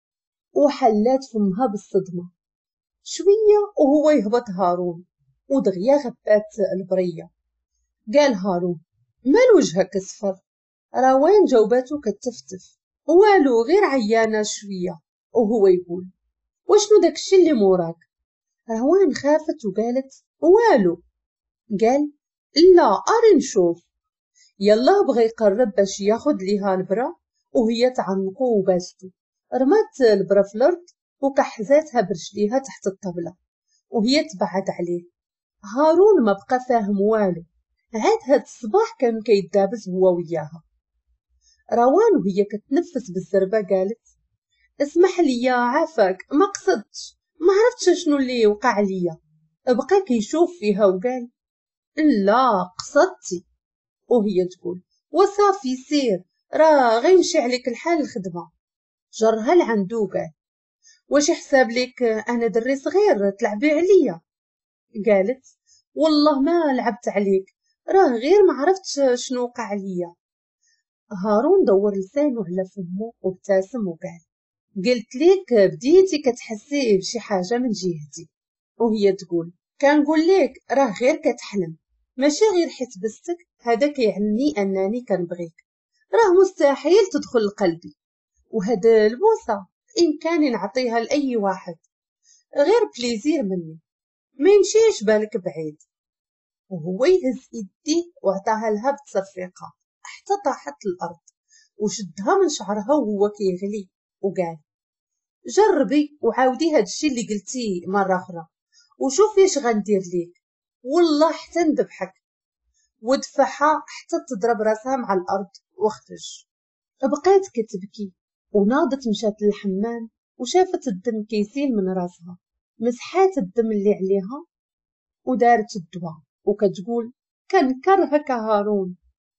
وحلات فمها بالصدمه شويه وهو يهبط هارون ودغيا غبات البريه. قال هارون مال وجهك اصفر؟ روان جاوباتو كتفتف والو غير عيانه شويه. وهو يقول وشنو داكشي اللي موراك؟ روان خافت وقالت والو. قال لا اري نشوف. يلا بغى يقرب باش ياخد ليها البرا وهي تعنقو وباستو، رمات البرا في الارض وكحزاتها برجليها تحت الطبله وهي تبعد عليه. هارون ما بقى فاهم والو، عاد هاد الصباح كان كيدابز هو وياها. روان وهي كتنفس بالزربه قالت اسمح لي عافاك ما قصدتش، ما عرفتش شنو اللي وقع ليا. بقى كيشوف فيها وقال لا قصدتي. وهي تقول وصافي سير راه غيمشي عليك الحال الخدمه. جرها لعندو قال واش يحسب لك انا دري صغير تلعبي عليا؟ قالت والله ما لعبت عليك، راه غير ما عرفتش شنو وقع عليا. هارون دور لسانه على فمه وابتسم وقال قلت لك بديتي كتحسي بشي حاجه من جهتي. وهي تقول كنقول لك راه غير كتحلم، ماشي غير حيت بستك هذا كيعني انني كنبغيك، راه مستحيل تدخل لقلبي، وهاد البوسه بامكاني نعطيها لاي واحد، غير بليزير مني، ما يمشيش بالك بعيد. وهو يهز يدي وعطاها لها بتصفيقه حتى طاحت الارض، وشدها من شعرها وهو كيغلي وقال جربي وعاودي هادشي اللي قلتي مره اخرى وشوفي اش غندير ليك، والله حتى نذبحك. ودفعها حتى تضرب راسها مع الارض وخرج. بقات كتبكي وناضت مشات للحمام وشافت الدم كيسيل من راسها، مسحات الدم اللي عليها ودارت الدواء وكتقول كنكرهك هارون.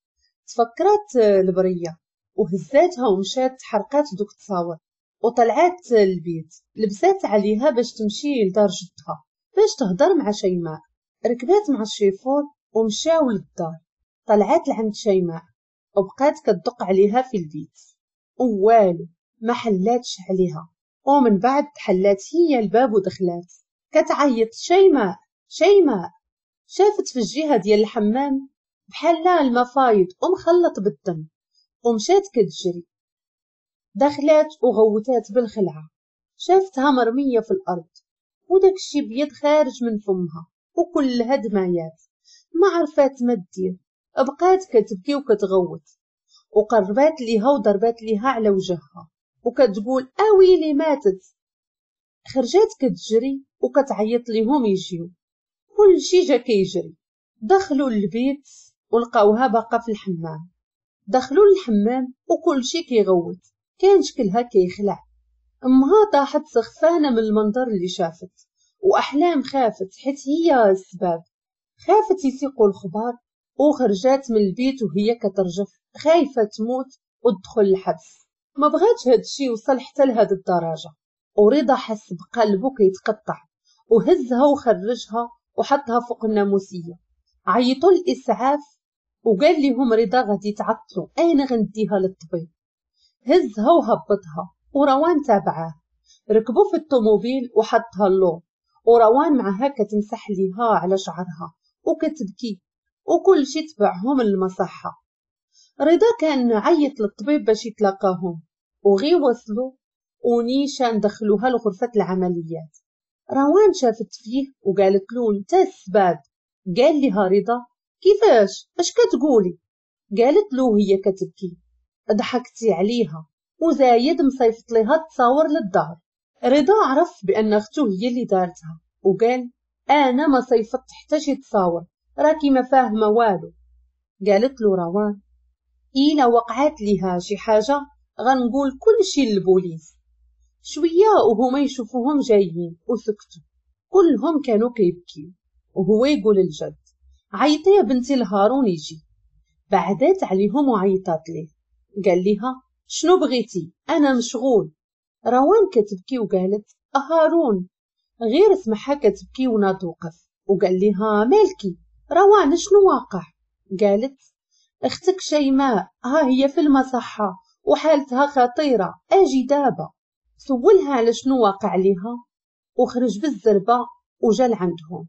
تفكرت البريه وهزاتها ومشات حرقات دوك التصاور وطلعت البيت، لبسات عليها باش تمشي لدار جدها باش تهضر مع شيماء. ركبات مع الشيفور ومشاو للدار، طلعت لعند شيماء وبقات كتدق عليها في البيت والو ما حلاتش عليها. ومن بعد حلات هي الباب ودخلات كتعيط شيماء شيماء. شافت في الجهه ديال الحمام بحال المفايض ومخلط بالدم ومشات كتجري، دخلات وغوتات بالخلعه، شافتها مرميه في الارض وداك الشي بيض خارج من فمها وكلها دمايات، ما عرفات ما دير، بقات كتبكي وكتغوت. وقربات ليها وضربات ليها على وجهها وكتقول اويلي ماتت. خرجات كتجري وكتعيط ليهم يجيو، كل شي جا كيجري. دخلوا للبيت ولقاوها باقا في الحمام، دخلوا للحمام وكل شي كيغوت، كان شكلها كيخلع. امها طاحت سخفانه من المنظر اللي شافت، واحلام خافت حيت هي السباب، خافت يسيقوا الخبار وخرجات من البيت وهي كترجف خايفه تموت وتدخل الحبس. ما بغاتش هاد الشي يوصل حتى لهاد الدرجه. ورضا حس بقلبه كيتقطع وهزها وخرجها وحطها فوق الناموسيه. عيطوا الاسعاف وقال لهم رضا غادي تعطلوا، اين غنديها للطبيب؟ هزها وهبطها وروان تابعاه، ركبوا في الطوموبيل وحطها اللور، وروان معها كتمسح ليها على شعرها وكتبكي، وكل شي تبعهم للمصحة. رضا كان عيط للطبيب باش يتلاقاهم وغي وصلوا ونيشان دخلوها لغرفة العمليات. روان شافت فيه وقالت له انت السباب. قال لها رضا كيفاش اش كتقولي؟ قالت له هي كتبكي. ضحكتي عليها وزايد مصيفط ليها تصاور للدار. رضا عرف بان اختو هي اللي دارتها وقال انا ما صيفطت حتى شي تصاور، راكي ما فاهمه والو. قالت له روان الا وقعات ليها شي حاجه غنقول كل شي للبوليس. شويه وهما يشوفوهم جايين وسكتوا، كلهم كانوا كيبكيو وهو يقول الجد عيطي يا بنتي لهارون يجي. بعدات عليهم وعيطات ليه، قال لها شنو بغيتي انا مشغول. روان كتبكي وقالت هارون، غير سمعها كتبكي وناض وقف وقال لها مالكي روان شنو واقع؟ قالت اختك شيماء ها هي في المصحة وحالتها خطيرة، اجي دابا. سولها على شنو واقع ليها وخرج بالزربة وجا لعندهم.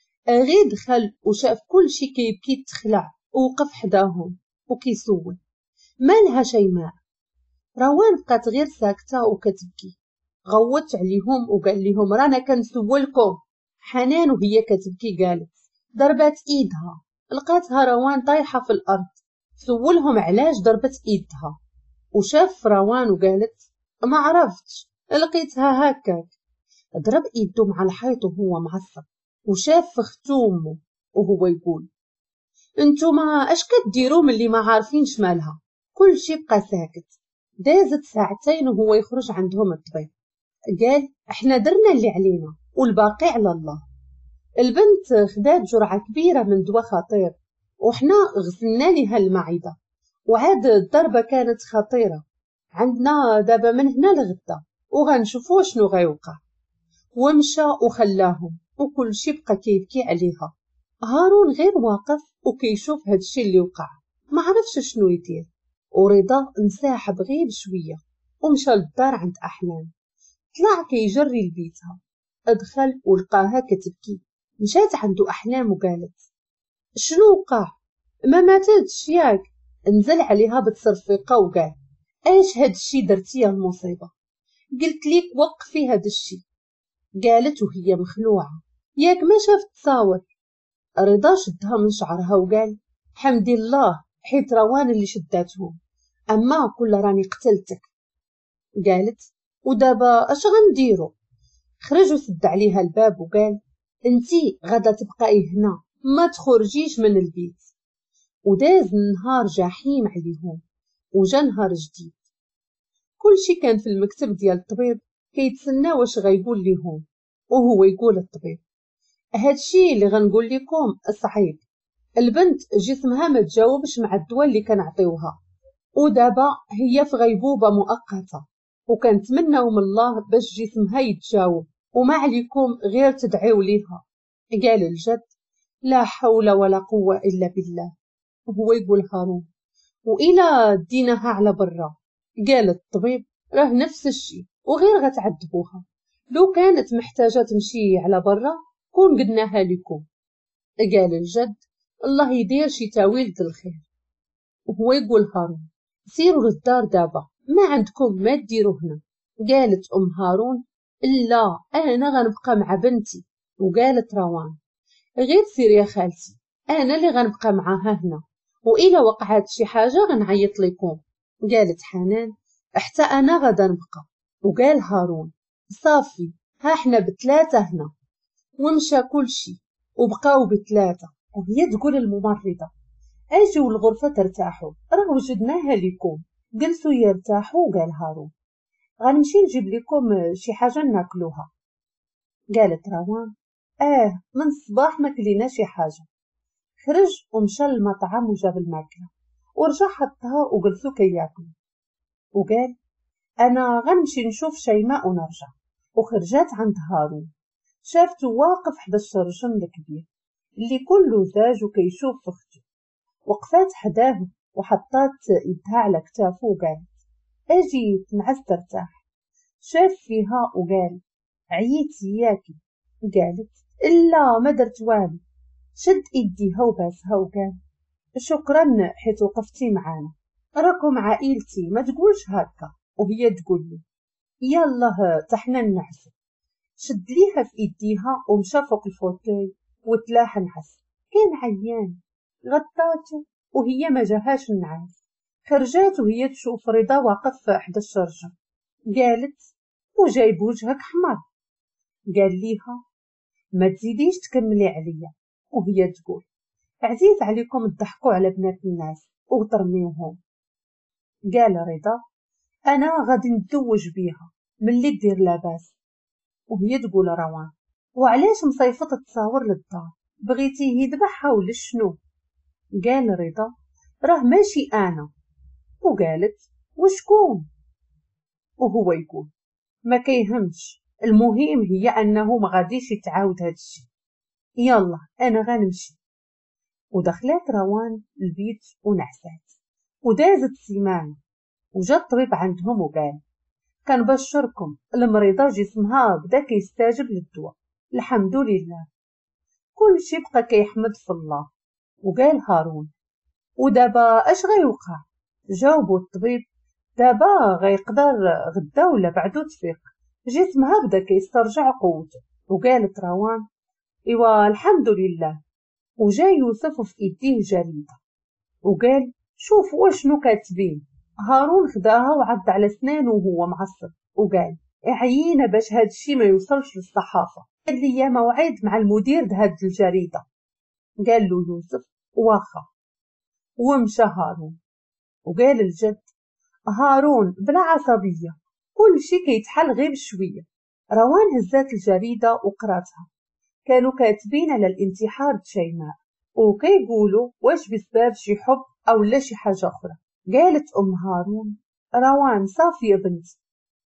غير دخل وشاف كل شي كيبكي تخلع ووقف حداهم وكيسول مالها شيماء. روان بقات غير ساكتة وكتبكي، غوت عليهم وقال لهم رانا كنسولكم. حنان وهي كتبكي قالت ضربات ايدها، لقاتها روان طايحة في الارض، سولهم علاش ضربت ايدها وشاف روان وقالت ما عرفتش لقيتها هكاك. ضرب ايده مع الحيط وهو معصب وشاف اختو امه وهو يقول انتوما اش كديروا ملي ما عارفين شمالها؟ كل شي بقى ساكت. دازت ساعتين وهو يخرج عندهم الطبيب، قال احنا درنا اللي علينا والباقي على الله. البنت خدات جرعة كبيرة من دواء خطير وحنا غسلنا لها المعدة، وعاد الضربة كانت خطيرة. عندنا دابا من هنا لغدا وغنشوفو شنو غيوقع. ومشى وخلاهم وكل شي بقى كيبكي عليها. هارون غير واقف وكيشوف هادشي اللي وقع، ما عرفش شنو يدير. ورضا انسحب غير شويه ومشى للدار عند احلام. طلع كيجري لبيتها، ادخل ولقاها كتبكي. مشات عنده احلام وقالت: شنو وقع؟ ما ماتتش ياك؟ نزل عليها بتصرفيقه وقال: ايش هادشي درتي يا المصيبه؟ قلت ليك وقفي هادشي. قالت وهي مخلوعه: ياك ما شافت تصاور؟ رضا شدها من شعرها وقال: حمدي الله حيت روان اللي شداتهم، اما كل راني قتلتك. قالت: ودابا اش غنديرو؟ خرج وسد عليها الباب وقال: انتي غادا تبقاي هنا، ما تخرجيش من البيت. وداز نهار جحيم عليهم، وجا نهار جديد. كلشي كان في المكتب ديال الطبيب كيتسنى واش غيقول ليهم، وهو يقول الطبيب: هادشي اللي غنقول لكم صعيب. البنت جسمها ما تجاوبش مع الدواء اللي كنعطيوها، ودابا هي في غيبوبه مؤقته، وكنتمناو من الله باش جسمها يتجاوب، وما عليكم غير تدعيو ليها. قال الجد: لا حول ولا قوه الا بالله. هو يقول هارون: وإلا ديناها على برا؟ قال الطبيب: راه نفس الشيء وغير غتعذبوها. لو كانت محتاجة تمشي على برا كون قلناها لكم. قال الجد: الله يدير شي تاويل الخير. وهو يقول هارون: سيروا للدار دابا، ما عندكم ما ديروا هنا. قالت أم هارون: لا، أنا غنبقى مع بنتي. وقالت روان: غير سير يا خالتي، أنا اللي غنبقى معاها هنا، وإلا وقعت شي حاجة غنعيط لكم. قالت حنان: حتى أنا غدا نبقى. وقال هارون: صافي، ها احنا بثلاثة هنا. ومشى كل شي وبقاو بثلاثة. وهي تقول الممرضة: اجيو الغرفة ترتاحوا، راه وجدناها لكم، جلسوا يرتاحوا. قال هارون: غنمشي نجيب لكم شي حاجة ناكلوها. قالت روان: اه، من الصباح ما كلينا شي حاجة. خرج ومشى للمطعم وجاب الماكلة ورجع حطها وجلسوا كياكلوا. وقال: انا غنمشي نشوف شيماء ونرجع. وخرجات عند هارون، شافته واقف حدا الشرجم الكبير اللي كله زاج وكيشوف اخته. وقفات حداه وحطات يدها على كتافه وقالت: اجي تنعس ترتاح. شاف فيها وقال: عييتي ياكي؟ قالت: الا ما درت والو. شد ايديها وباسها وقال: شكرا حيت وقفتي معانا، راكم عائلتي، ما تقولش هكا. وهي تقول له: يلا تحنا نعسو. شد ليها في ايديها ومشى فوق الفوتوي وتلاح نعس. كان عيان، غطاتو وهي ما جاهاش النعاس. خرجات وهي تشوف رضا واقف حدا الشرجم. قالت: وجايب وجهك حمر؟ قال ليها: ما تزيديش تكملي عليا. وهي تقول: عزيز عليكم تضحكوا على بنات الناس وترميوهم. قال رضا: انا غادي نتزوج بيها ملي دير لاباس. وهي تقول روان: وعلاش مصيفط تصاور للدار؟ بغيتيه يذبحها ولا شنو؟ قال رضا: راه ماشي انا. وقالت: وشكون؟ وهو يقول: ما كيهمش، المهم هي انه ما غاديش يتعاود هذا الشيء. يلا انا غنمشي. ودخلت روان البيت ونعسات. ودازت سيمانه وجا الطبيب عندهم وقال: كنبشركم المريضه جسمها بدا كيستجب للدواء، الحمد لله. كل شي بقى كيحمد في الله. وقال هارون: ودابا اش غيوقع؟ جاوبوا الطبيب: دابا غيقدر غدا ولا بعدو تفيق، جسمها بدا كيسترجع قوته. وقالت روان: ايوا الحمد لله. وجا يوسف في ايديه جريده وقال: شوفوا شنو كاتبين. هارون خداها وعض على سنانه وهو معصب وقال: عيينا باش هاد الشي ما يوصلش للصحافه، قال لي موعد مع المدير بهاد الجريده. قال له يوسف: واخا. ومشى هارون. وقال الجد: هارون بلا عصبيه، كل شي كيتحل غير بشويه. روان هزات الجريده وقراتها. كانوا كاتبين على الانتحار شيماء وكيقولوا واش بسبب شي حب او لا شي حاجه اخرى. قالت ام هارون: روان صافي يا بنت،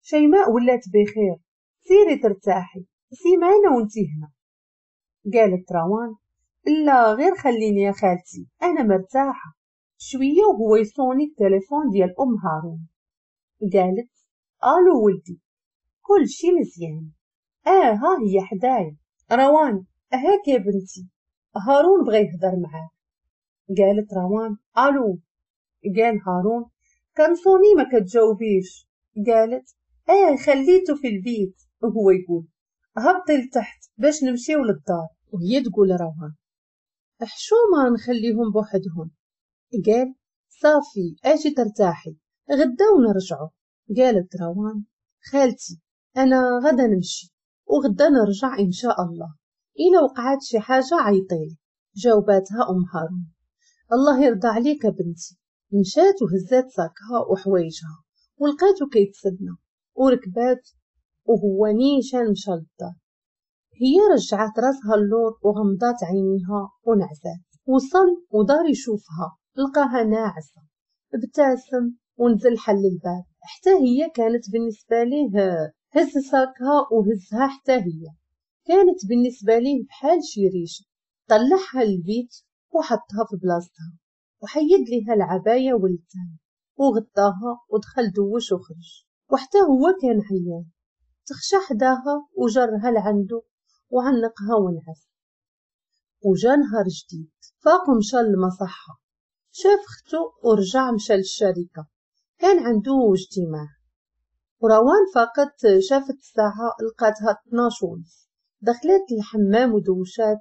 شيماء ولات بخير، سيري ترتاحي، سيمانة وانتي هنا. قالت روان: لا غير خليني يا خالتي، أنا مرتاحة. شوية وهو يصوني التليفون ديال أم هارون. قالت: ألو ولدي، كل شي مزيان. آه ها هي حدايا. روان: هاك يا بنتي، هارون بغا يهضر معاك. قالت روان: ألو. قال هارون: كنصوني ما كتجاوبيش. قالت: آه خليته في البيت. وهو يقول: هبطي لتحت باش نمشيو للدار. وهي تقول روان: حشومة نخليهم بوحدهم. قال: صافي اجي ترتاحي، غدا ونرجعو. قالت روان: خالتي انا غدا نمشي وغدا نرجع ان شاء الله، الا وقعت شي حاجه عيطيلي. جاوباتها ام هارون: الله يرضى عليك بنتي. مشات وهزات ساكها وحوايجها ولقاتو كيتسنى وركبات، وهو نيشان مشى للدار. هي رجعت راسها اللور وغمضات عينيها ونعسات. وصل ودار يشوفها، لقاها ناعسة. ابتسم ونزل حل الباب. حتى هي كانت بالنسبة ليه هز ساكها وهزها، حتى هي كانت بالنسبة ليه بحال شي ريشة. طلعها للبيت وحطها في بلاصتها وحيد ليها العباية واللتان وغطاها ودخل دوش وخرج. وحتى هو كان عيان، تخشى حداها وجرها لعندو وعنقها ونعس. وجا نهار جديد، فاق ومشى للمصحة، شاف ختو ورجع مشى للشركة، كان عندو اجتماع. وروان فقط شافت الساعة لقاتها اثناش ونص. دخلت الحمام ودوشات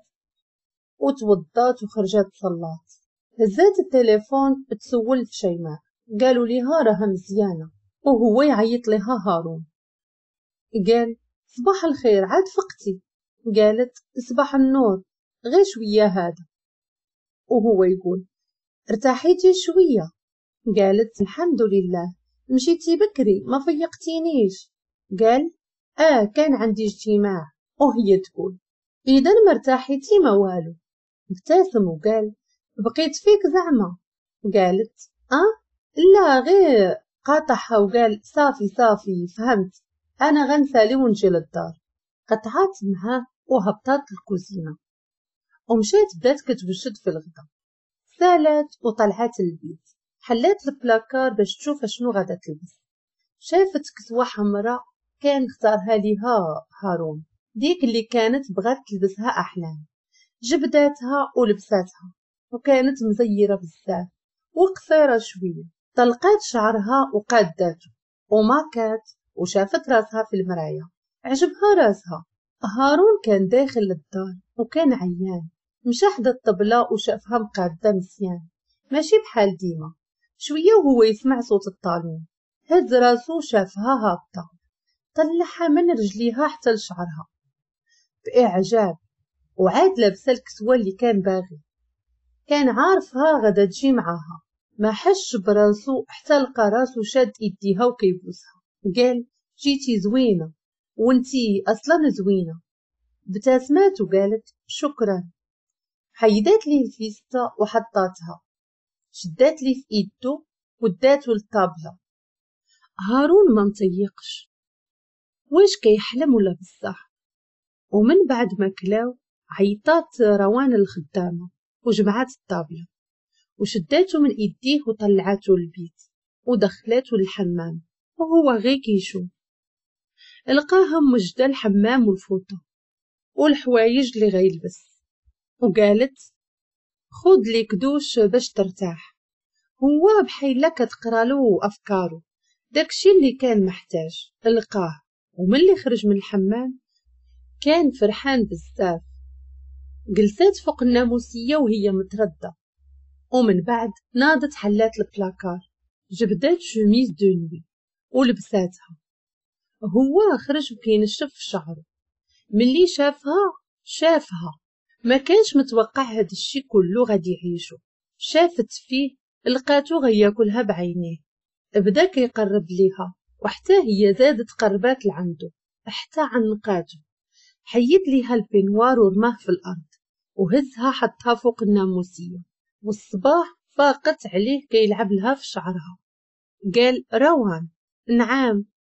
وتوضات وخرجت صلات. هزات التليفون تسول في شيماء، قالوا ليها راها مزيانة، وهو يعيط لها هارون. قال: صباح الخير، عاد فقتي؟ قالت: صباح النور، غير شوية هذا. وهو يقول: ارتاحيتي شوية؟ قالت: الحمد لله، مشيتي بكري ما فيقتينيش. قال: آه كان عندي اجتماع. وهي تقول: إذا مرتاحيتي ما والو. ابتسم وقال: بقيت فيك زعما؟ قالت: أه لا غير قاطعها وقال: صافي صافي فهمت، أنا غنسالي ونجي للدار. قطعات معاه وهبطات الكوزينة ومشات بدات كتوجد في الغدا. سالت وطلعت البيت، حلات البلاكار باش تشوف شنو غادا تلبس. شافت كسوة حمراء كان اختارها ليها هارون، ديك اللي كانت بغات تلبسها أحلام. جبداتها ولبساتها وكانت مزيرة بزاف وقصيرة شوية. طلقات شعرها وقاداته وماكات وشافت راسها في المراية، عجبها راسها. هارون كان داخل للدار وكان عيان، مشى حدا الطبلة وشافها مقادة مزيان، ماشي بحال ديما. شوية وهو يسمع صوت الطالون، هز راسو شافها هابطة، طلعها من رجليها حتى لشعرها بإعجاب، وعاد لابسة الكسوة اللي كان باغي. كان عارفها غدا تجي معاها، ما حش براسو حتى لقى راسو شاد يديها وكيبوسها. قال: جيتي زوينة، وانتي اصلا زوينة. ابتسمات وقالت: شكرا. حيدات ليه الفيستا وحطاتها، شدات ليه في ايدو وداتو للطابلة. هارون ما متيقش، واش كيحلم ولا بصح؟ ومن بعد ما كلاو عيطات روان الخدامة وجمعات الطابلة وشداتو من ايديه وطلعاتو للبيت ودخلاتو للحمام. وهو غير كيشوف لقاها موجدة الحمام والفوطة والحوايج اللي غيلبس، وقالت: خود ليك دوش باش ترتاح. هو بحيلا كتقرالو افكارو، داكشي اللي كان محتاج لقاه. وملي خرج من الحمام كان فرحان بزاف. جلسات فوق الناموسية وهي متردة، ومن بعد ناضت حلات البلاكار، جبدات شميز دو نوي ولبساتها. هو خرج وكينشف في شعره. ملي شافها شافها ما كانش متوقع هاد الشي كله غادي يعيشو. شافت فيه لقاتو غياكلها بعينيه، بدا كيقرب ليها وحتى هي زادت قربات لعندو حتى عنقاتو. حيد ليها البنوار ورماه في الارض وهزها حطها فوق الناموسية. والصباح فاقت عليه كيلعب لها في شعرها. قال: روان. نعم.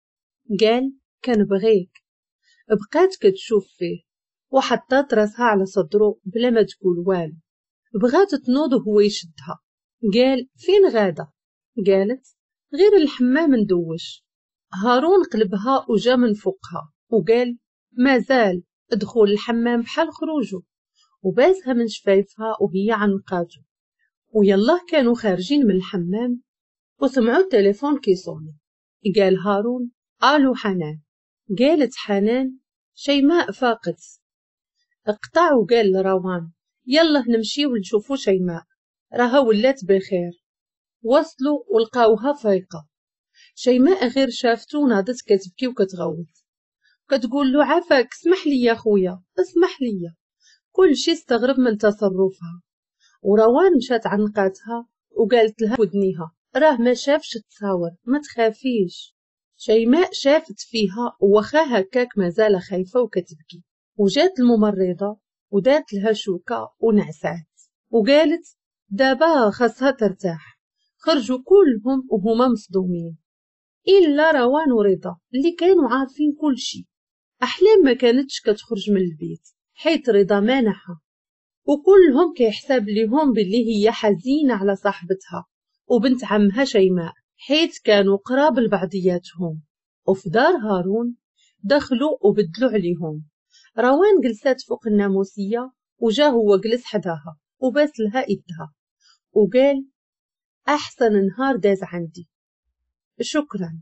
قال كان بغيك. بقات كتشوف فيه وحطات راسها على صدرو بلا ما تقول والو. بغات تنوض وهو يشدها. قال فين غاده؟ قالت غير الحمام ندوش. هارون قلبها وجا من فوقها وقال مازال ادخل الحمام بحال خروجه، وبازها من شفايفها وهي عنقاتو. ويلا كانوا خارجين من الحمام وسمعوا التليفون كيصوني. قال هارون الو حنان. قالت حنان شيماء فاقت. اقطع وقال لروان يلا نمشيو نشوفو شيماء راها ولات بخير. وصلوا ولقاوها فايقة. شيماء غير شافتو ناضت كتبكي وكتغوت كتقول له عافاك اسمح لي يا خويا اسمح لي. كل شي استغرب من تصرفها. وروان مشات عنقاتها وقالت لها ودنيها راه ما شافش تصاور ما تخافيش. شيماء شافت فيها وخا هكاك مازال خايفة وكتبكي. وجات الممرضة ودات لها شوكة ونعسات وقالت دابا خاصها ترتاح. خرجوا كلهم وهما مصدومين إلا روان ورضا اللي كانوا عارفين كل شي. أحلام ما كانتش كتخرج من البيت حيت رضا مانحها، وكلهم كيحسب ليهم باللي هي حزينة على صاحبتها وبنت عمها شيماء حيت كانوا قراب لبعضياتهم. وفي دار هارون دخلوا وبدلوا عليهم. روان جلسات فوق الناموسية وجا هو جلس حداها وباس لها إيدها وقال أحسن نهار داز عندي شكرا.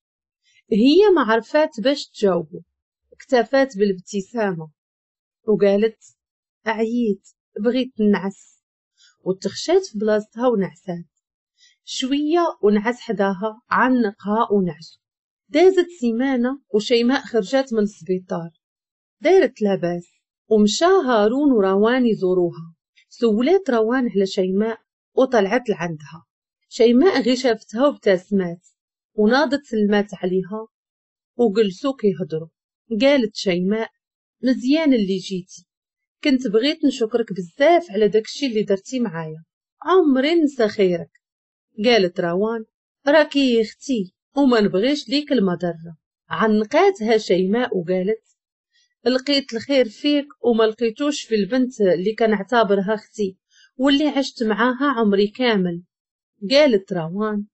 هي ما عرفات باش تجاوبه، اكتفات بالابتسامة وقالت عييت بغيت نعس. وتخشات في بلاصتها ونعسات شوية ونعس حداها عنقها ونعسو. دازت سيمانة وشيماء خرجات من السبيطار دايرت لاباس. ومشى هارون وروان يزوروها. سولات روان على شيماء وطلعت لعندها. شيماء غي شافتها وابتسمات وناضت سلمات عليها وجلسوا كيهضروا. قالت شيماء مزيان اللي جيتي، كنت بغيت نشكرك بزاف على داكشي اللي درتي معايا، عمري ننسى خيرك. قالت روان راكي اختي وما نبغيش ليك المضره. عنقاتها شيماء وقالت لقيت الخير فيك وما لقيتوش في البنت اللي كنعتبرها اختي واللي عشت معاها عمري كامل. قالت روان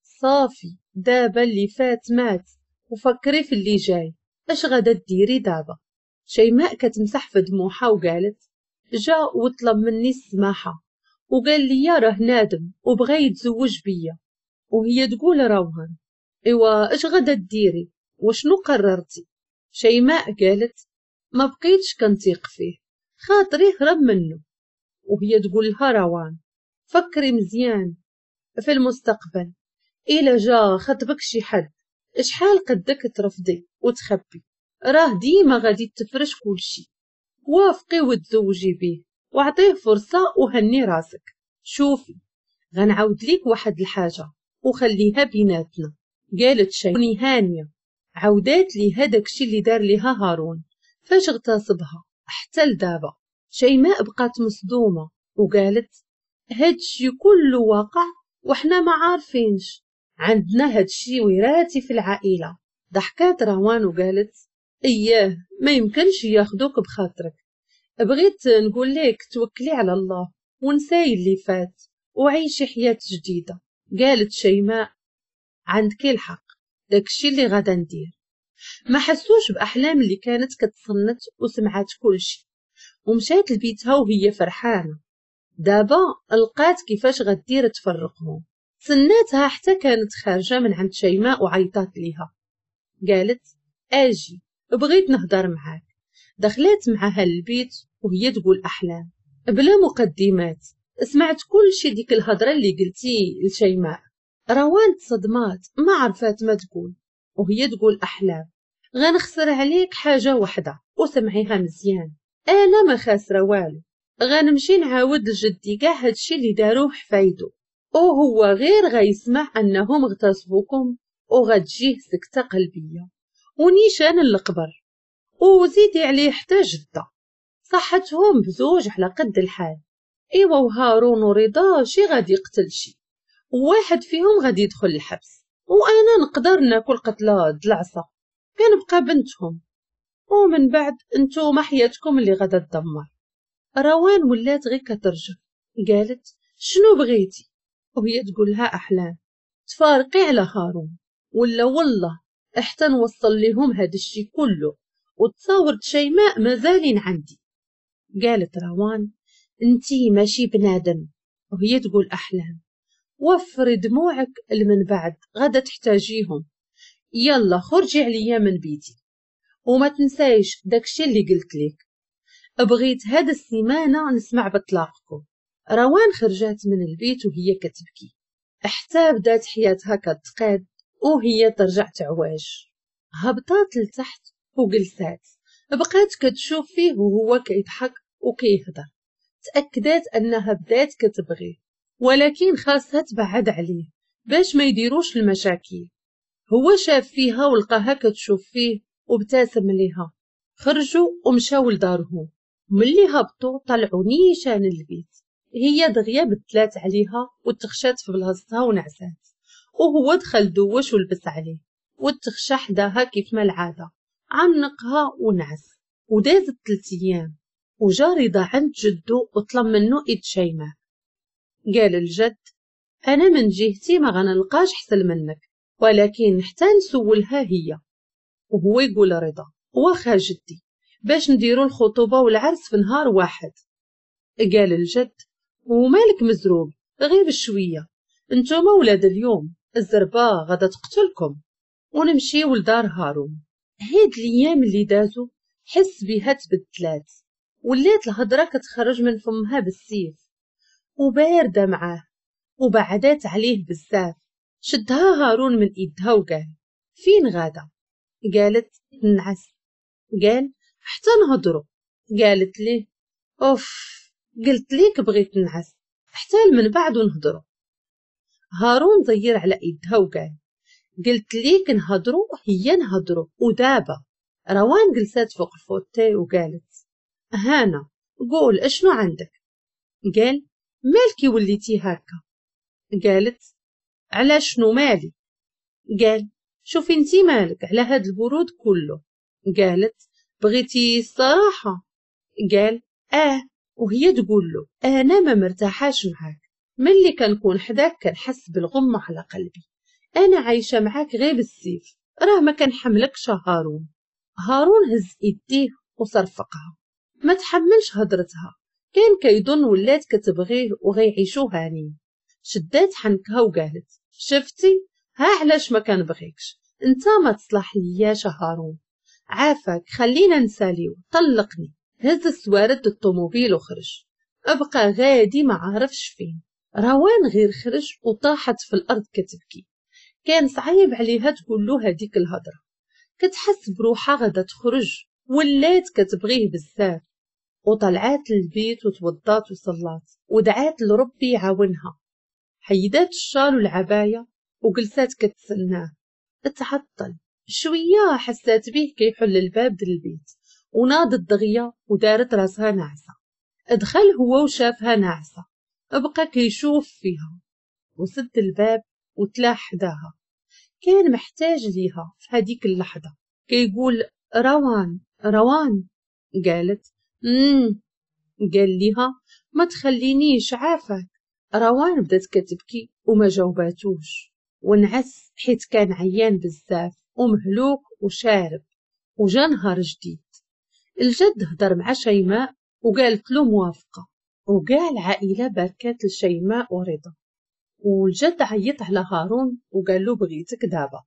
صافي دابا اللي فات مات وفكري في اللي جاي، اش غادا ديري دابا؟ شيماء كتمسح في دموعها وقالت جا وطلب مني السماحة وقال لي راه نادم وبغى يتزوج بيا. وهي تقول روان ايوا اش غادا ديري وشنو قررتي؟ شيماء قالت ما بقيتش كنتيق فيه خاطري هرب منه. وهي تقول لها روان فكري مزيان في المستقبل، إلا جا خطبك شي حد شحال قدك ترفضي وتخبي، راه ديما غادي تفرش كل شي. وافقي وتزوجي بيه واعطيه فرصة وهني راسك. شوفي غنعاود ليك واحد الحاجة وخليها بيناتنا. قالت شيني هانية عاودات لي هداك الشي اللي دار ليها هارون فاش اغتصبها حتى لدابا. شيماء بقات مصدومة وقالت هادشي كله واقع وحنا ما عارفينش، عندنا هادشي وراثي في العائلة. ضحكات روان وقالت اياه ما يمكنش ياخدوك بخاطرك، بغيت نقول لك توكلي على الله ونساي اللي فات وعيشي حياة جديدة. قالت شيماء عندك الحق داكشي اللي غادا ندير. ما حسوش بأحلام اللي كانت كتصنت وسمعات كل شي ومشات لبيتها وهي فرحانة. دابا لقات كيفاش غدير تفرقهم. سناتها حتى كانت خارجة من عند شيماء وعيطات ليها قالت اجي بغيت نهضر معاك. دخلت معها البيت وهي تقول أحلام بلا مقدمات. سمعت كل شي ديك الهضرة اللي قلتي لشيماء. روان تصدمات ما عرفات ما تقول وهي تقول أحلام غنخسر عليك حاجة وحدة وسمعيها مزيان، أنا ما خاسرة والو، غنمشي نعاود لجدي كاع هادشي اللي داروه حفايدو وهو غير غيسمع أنهم اغتصبوكم وغتجيه سكتة قلبية ونيشان القبر وزيدي عليه حتى جدة صحتهم بزوج على قد الحال. إيوا وهارون ورضا شي غادي يقتل شي وواحد فيهم غادي يدخل الحبس وأنا نقدر ناكل قتلة دلعصة كان بقى بنتهم، ومن بعد انتو ما حياتكم اللي غدا تدمر. روان ولات غير كترجف، قالت شنو بغيتي؟ وهي تقولها أحلام تفارقي على هارون ولا والله حتى نوصل لهم هاد الشي كله، وتصاورت شيماء مازالين عندي. قالت روان انتي ماشي بنادم. وهي تقول أحلام وفري دموعك لمن بعد غدا تحتاجيهم، يلا خرجي عليا من بيتي وما تنسايش داكشي اللي قلت لك. بغيت هاد السيمانة نسمع بطلاقكم. روان خرجت من البيت وهي كتبكي، حتى بدات حياتها كتقاد وهي ترجع تعواج. هبطات لتحت وجلسات، بقات كتشوف فيه وهو كيضحك وكيهضر. تأكدات أنها بدات كتبغيه، ولكن خاصها تبعد عليه باش ما يديروش المشاكل. هو شاف فيها ولقاها كتشوف فيه وابتسم ليها. خرجوا ومشاو لدارهم. ملي هبطوا طلعوا نيشان البيت، هي دغيا بدلات عليها وتخشات في بلاصتها ونعسات، وهو دخل دوش ولبس عليه وتخشى حداها كيف ما العادة، عنقها ونعس. ودازت ثلاث ايام وجا رضا عند جدو وطلب منه ايد شيماء. قال الجد انا من جهتي ما غنلقاش حسن منك، ولكن حتى نسولها هي. وهو يقول رضا واخا جدي باش نديرو الخطوبة والعرس في نهار واحد. قال الجد ومالك مزروب غير بشوية، انتوما ولاد اليوم الزربة غدا تقتلكم. ونمشيو لدار هارون. هاد الايام اللي دازو حس بها تبدلات، ولات الهضرة كتخرج من فمها بالسيف وباردة معاه وبعدات عليه بزاف. شدها هارون من ايدها وقال فين غادا؟ قالت نعس. قال حتى نهضروا. قالت ليه اوف قلت ليك بغيت نعس، حتى من بعد نهضروا. هارون زير على ايدها وقال قلت ليك نهضروا هي نهضروا ودابا. روان جلسات فوق الفوتي وقالت هانا قول اشنو عندك؟ قال مالكي وليتي هكا؟ قالت على شنو مالي؟ قال شوفي انتي مالك على هاد البرود كله؟ قالت بغيتي الصراحة؟ قال اه. وهي تقول له انا ما مرتاحاش معاك، ملي كنكون حداك كنحس بالغمة على قلبي، انا عايشة معاك غير بالسيف، راه ما كنحملكش هارون. هارون هز ايديه وصرفقها، ما تحملش هضرتها، كان كيظن ولات كتبغيه وغيعيشو هاني. شدات حنكها وقالت شفتي ها علاش ما كنبغيكش، انت ما تصلح لياش هارون، عافاك خلينا نساليو، طلقني. هز السوارد الطوموبيل وخرج، ابقى غادي ما عارفش فين. روان غير خرج وطاحت في الارض كتبكي. كان صعيب عليها تقول له هذيك الهضره، كتحس بروحها غدا تخرج، ولات كتبغيه بزاف. وطلعات للبيت وتوضات وصلات ودعات لربي يعاونها. حيدات الشال والعباية وجلسات كتسناه. اتعطل شوية، حسات بيه كيحل الباب ديال البيت وناضت دغيا ودارت راسها ناعسة. ادخل هو وشافها ناعسة، بقى كيشوف فيها وسد الباب وتلاح حداها. كان محتاج ليها في هديك اللحظة، كيقول روان روان. قالت امم قال ليها ما تخلينيش عافاك. روان بدات كتبكي وما جاوباتوش، ونعس حيت كان عيان بزاف ومهلوك وشارب. وجا نهار جديد، الجد هدر مع شيماء وقالت له موافقة، وكاع العائلة باركات لشيماء ورضا. والجد عيط على هارون وقال له بغيتك دابا.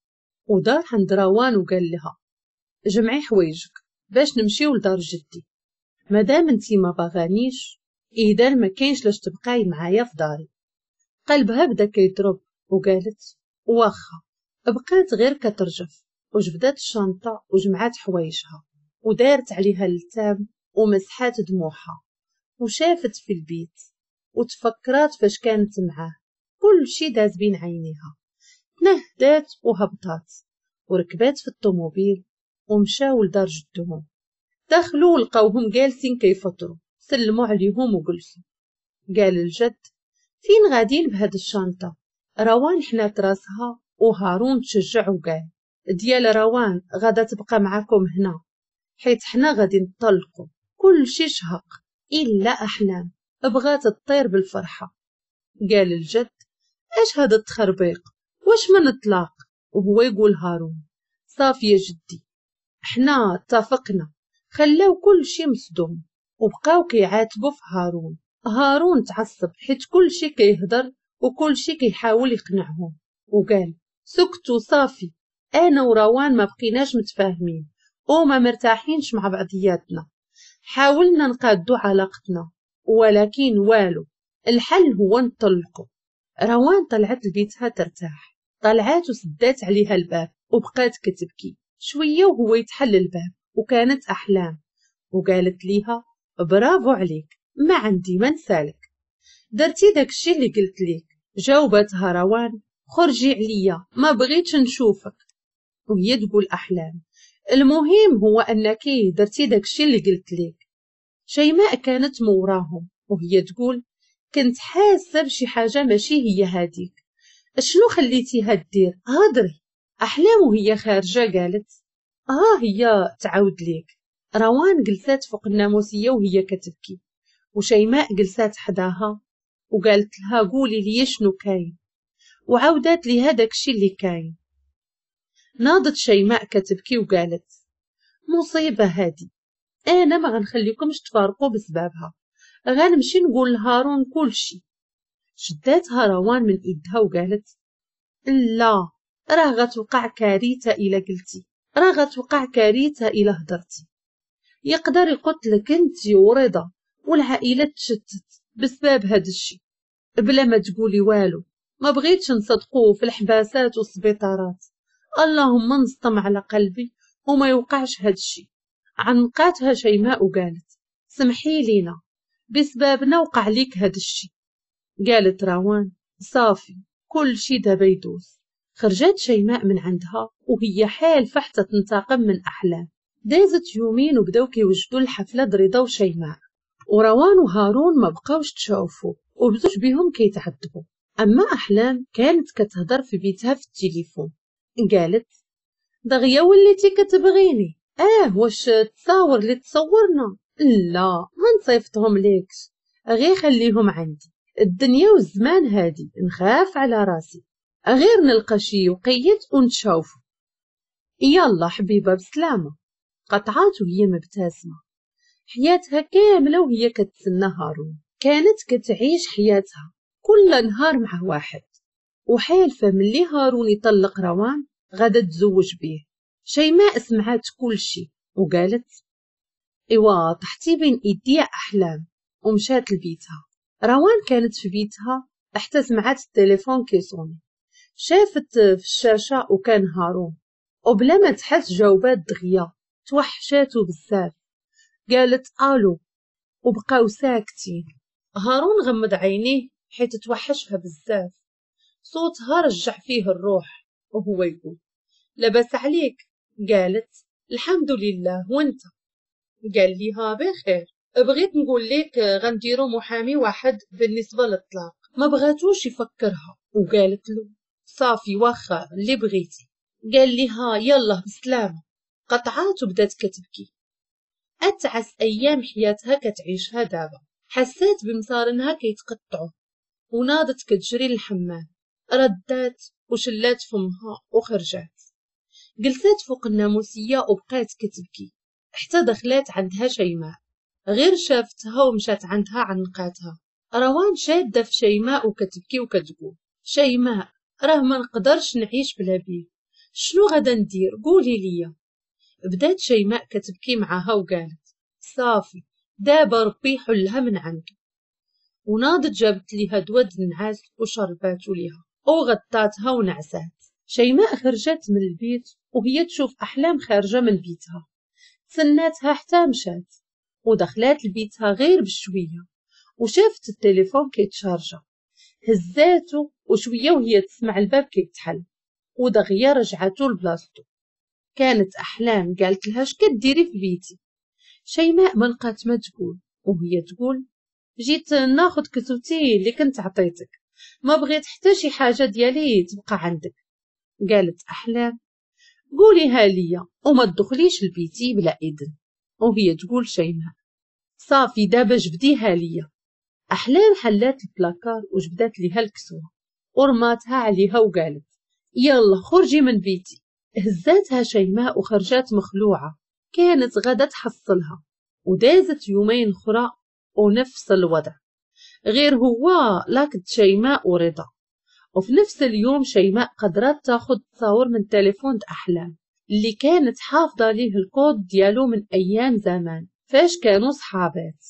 ودار عند روان وقال لها جمعي حوايجك باش نمشيو لدار جدي، مادام انتي ما باغانيش اذا ما كاينش لاش تبقاي معايا في داري. قلبها بدا كيضرب وقالت واخا. بقات غير كترجف وجبدات الشنطة وجمعات حوايجها ودارت عليها اللتام ومسحات دموعها وشافت في البيت وتفكرات فاش كانت معاه. كل شي داز بين عينيها. تنهدات وهبطات وركبات في الطوموبيل ومشاو لدار جدهم. دخلوا ولقاوهم جالسين كيفطروا، سلموا عليهم وجلسوا. قال الجد فين غادين بهاد الشنطة؟ روان حنات راسها وهارون تشجع وقال ديال روان غادا تبقى معاكم هنا، حيت حنا غادي نطلقوا. كل شي شهق إلا أحلام بغات تطير بالفرحة. قال الجد: اش هذا التخربيق؟ واش ما نطلاق؟ وهو يقول هارون: صافي يا جدي، حنا اتفقنا. خلاو كل شي مصدوم وبقاو كيعاتبوا في هارون. هارون تعصب حيت كل شي كيهضر وكل شي كيحاول يقنعهم، وقال: سكتوا صافي، انا وروان ما بقيناش متفاهمين وما مرتاحينش مع بعضياتنا. حاولنا نقادو علاقتنا ولكن والو، الحل هو نطلقوا. روان طلعت لبيتها ترتاح، طلعات وسدات عليها الباب وبقات كتبكي شوية وهو يتحل الباب. وكانت أحلام وقالت ليها: برافو عليك، ما عندي ما نسالك، درتي داكشي اللي قلت ليك. جاوبتها روان: خرجي عليا، ما بغيتش نشوفك. وهي تقول أحلام: المهم هو أنك درتي داكشي اللي قلت ليك. شيماء كانت موراهم وهي تقول: كنت حاسة بشي حاجة ماشي هي هاديك. شنو خليتيها دير؟ هضري. أحلام وهي خارجة قالت: ها هي تعاود ليك. روان جلسات فوق الناموسية وهي كتبكي، وشيماء جلسات حداها وقالت لها: قولي لي شنو كاين. وعاودات لي هذاك الشي اللي كاين. ناضت شيماء كتبكي وقالت: مصيبة هادي، انا ما غنخليكمش تفارقوا بسببها، غنمشي نقول لهارون كل شي. شداتها روان من ايدها وقالت: لا، راه غتوقع كارثة الا قلتي، راه غتوقع كارثة الا هضرتي. يقدر يقتلك انت ورضا والعائلة تشتت بسبب هاد الشي بلا ما تقولي والو. ما بغيتش نصدقوه في الحباسات والسبيطارات. اللهم نصطم على قلبي وما يوقعش هاد الشي. عنقاتها شيماء وقالت: سمحي لينا، بسببنا وقع ليك هاد الشي. قالت روان: صافي، كل شي دابا يدوز. خرجت شيماء من عندها وهي حالفة حتى تنتقم من أحلام. دازت يومين وبداو كيوجدوا الحفلة رضا وشيماء، وروان وهارون ما بقاوش تشوفوا وبزوج بهم كيتعذبوا. أما أحلام كانت كتهضر في بيتها في التليفون. قالت: دغيا وليتي كتبغيني؟ اه، واش تصاور اللي تصورنا؟ لا، ما نصيفطهم ليكش، غير خليهم عندي. الدنيا والزمان هادي نخاف على راسي، غير نلقى شي وقيت ونتشوفوا. يلا حبيبة بسلامة. قطعات وهي مبتسمة، حياتها كاملة وهي كتسنى هارون. كانت كتعيش حياتها كل نهار مع واحد، وحالفة ملي هارون يطلق روان غادا تزوج بيه. شيماء سمعات كل شي وقالت: إيوا طحتي بين إيديا أحلام، ومشات لبيتها. روان كانت في بيتها حتى سمعات التليفون كيصوني، شافت في الشاشة وكان هارون، وبلا ما تحس جاوبات دغيا. توحشاتو بزاف، قالت الو وبقاو ساكتين. هارون غمض عينيه حيت توحشها بزاف. صوتها رجع فيه الروح وهو يقول: لباس عليك؟ قالت: الحمد لله، وانت؟ قال ليها: بخير، بغيت نقول لك غنديرو محامي واحد بالنسبة للطلاق. ما بغاتوش يفكرها وقالت له: صافي واخا اللي بغيتي. قال ليها: يلا بسلامة. قطعات وبدات كتبكي. أتعس أيام حياتها كتعيشها دابا. حسات بمصارنها كيتقطعوا وناضت كتجري للحمام، ردات وشلات فمها وخرجات. جلسات فوق الناموسية وبقات كتبكي حتى دخلات عندها شيماء. غير شافتها ومشات عندها عنقاتها. روان شادة في شيماء وكتبكي وكتقول: شيماء، راه ما نقدرش نعيش بلا بيه، شنو غدا ندير؟ قولي ليا. بدات شيماء كتبكي معاها وقالت: صافي، دابا ربي يحلها من عنده. وناضت جابت ليها دواء النعاس وشرباتو ليها وغطاتها ونعسات. شيماء خرجت من البيت وهي تشوف أحلام خارجة من بيتها. تسناتها حتى مشات ودخلات لبيتها غير بشوية وشافت التليفون كيتشارجا. هزاتو وشوية وهي تسمع الباب كيتحل ودغيا رجعاتو لبلاصتو. كانت أحلام قالت لها: شكديري في بيتي؟ شيماء ما لقات ما تقول وهي تقول: جيت ناخد كتبتي اللي كنت عطيتك، ما بغيت حتى شي حاجة ديالي تبقى عندك. قالت أحلام: قوليها ليا وما تدخليش لبيتي بلا إذن. وهي تقول شيماء صافي دابا جبديها ليا. أحلام حلات البلاكار وجبدات ليها الكسوة ورماتها عليها وقالت يلا خرجي من بيتي. هزاتها شيماء وخرجات مخلوعة، كانت غدا تحصلها. ودازت يومين أخرى ونفس الوضع، غير هو لاكت شيماء ورضا. وفي نفس اليوم شيماء قدرت تاخد تصاور من تليفون أحلام اللي كانت حافظة ليه الكود ديالو من أيام زمان فاش كانوا صحابات.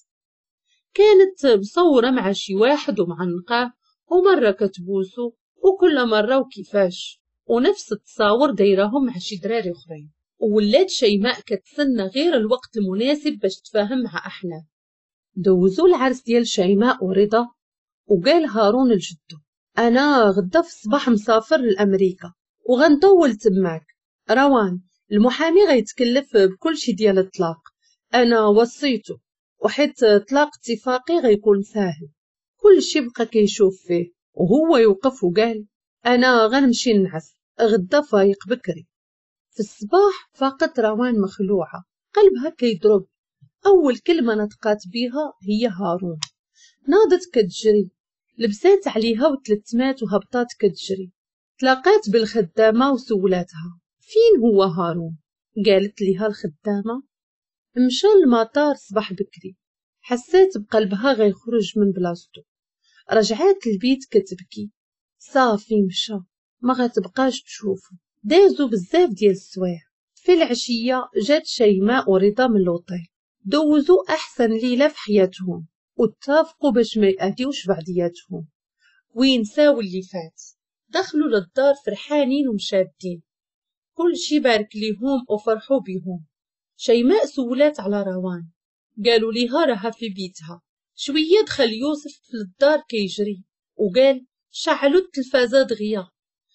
كانت مصورة مع شي واحد ومعنقاه، ومرة كتبوسو وكل مرة وكيفاش، ونفس التصاور دايرهم مع شي دراري أخرين. وولات شيماء كتسنى غير الوقت المناسب باش تفاهم مع أحلام. دوزو العرس ديال شيماء ورضا، وقال هارون لجدو أنا غدا في الصباح مسافر لأمريكا وغنطول تماك. روان المحامي غيتكلف بكل شي ديال الطلاق، أنا وصيته، وحيت طلاق اتفاقي غيكون ساهل. كل شي بقى كيشوف فيه، وهو يوقف وقال أنا غنمشي نعس غدا فايق بكري. في الصباح فاقت روان مخلوعة، قلبها كيضرب. أول كلمة نطقات بيها هي هارون. ناضت كتجري، لبسات عليها وتلتمات وهبطات كتجري. تلاقات بالخدامة وسولاتها فين هو هارون. قالت ليها الخدامة مشى المطار صباح بكري. حسات بقلبها غيخرج من بلاصتو. رجعات البيت كتبكي، صافي مشى ما غتبقاش تشوفه. دازو بزاف ديال السوايع. في العشية جات شيماء ورضا من لوطيل، دوزو أحسن ليلة في حياتهم واتفقوا باش ما يأذيوش بعضياتهم وينساو اللي فات. دخلوا للدار فرحانين ومشادين، كل شي بارك ليهم وفرحوا بيهم. شيماء سولات على روان، قالوا ليها راها في بيتها. شوية دخل يوسف في الدار كيجري وقال شعلوا التلفازة دغيا.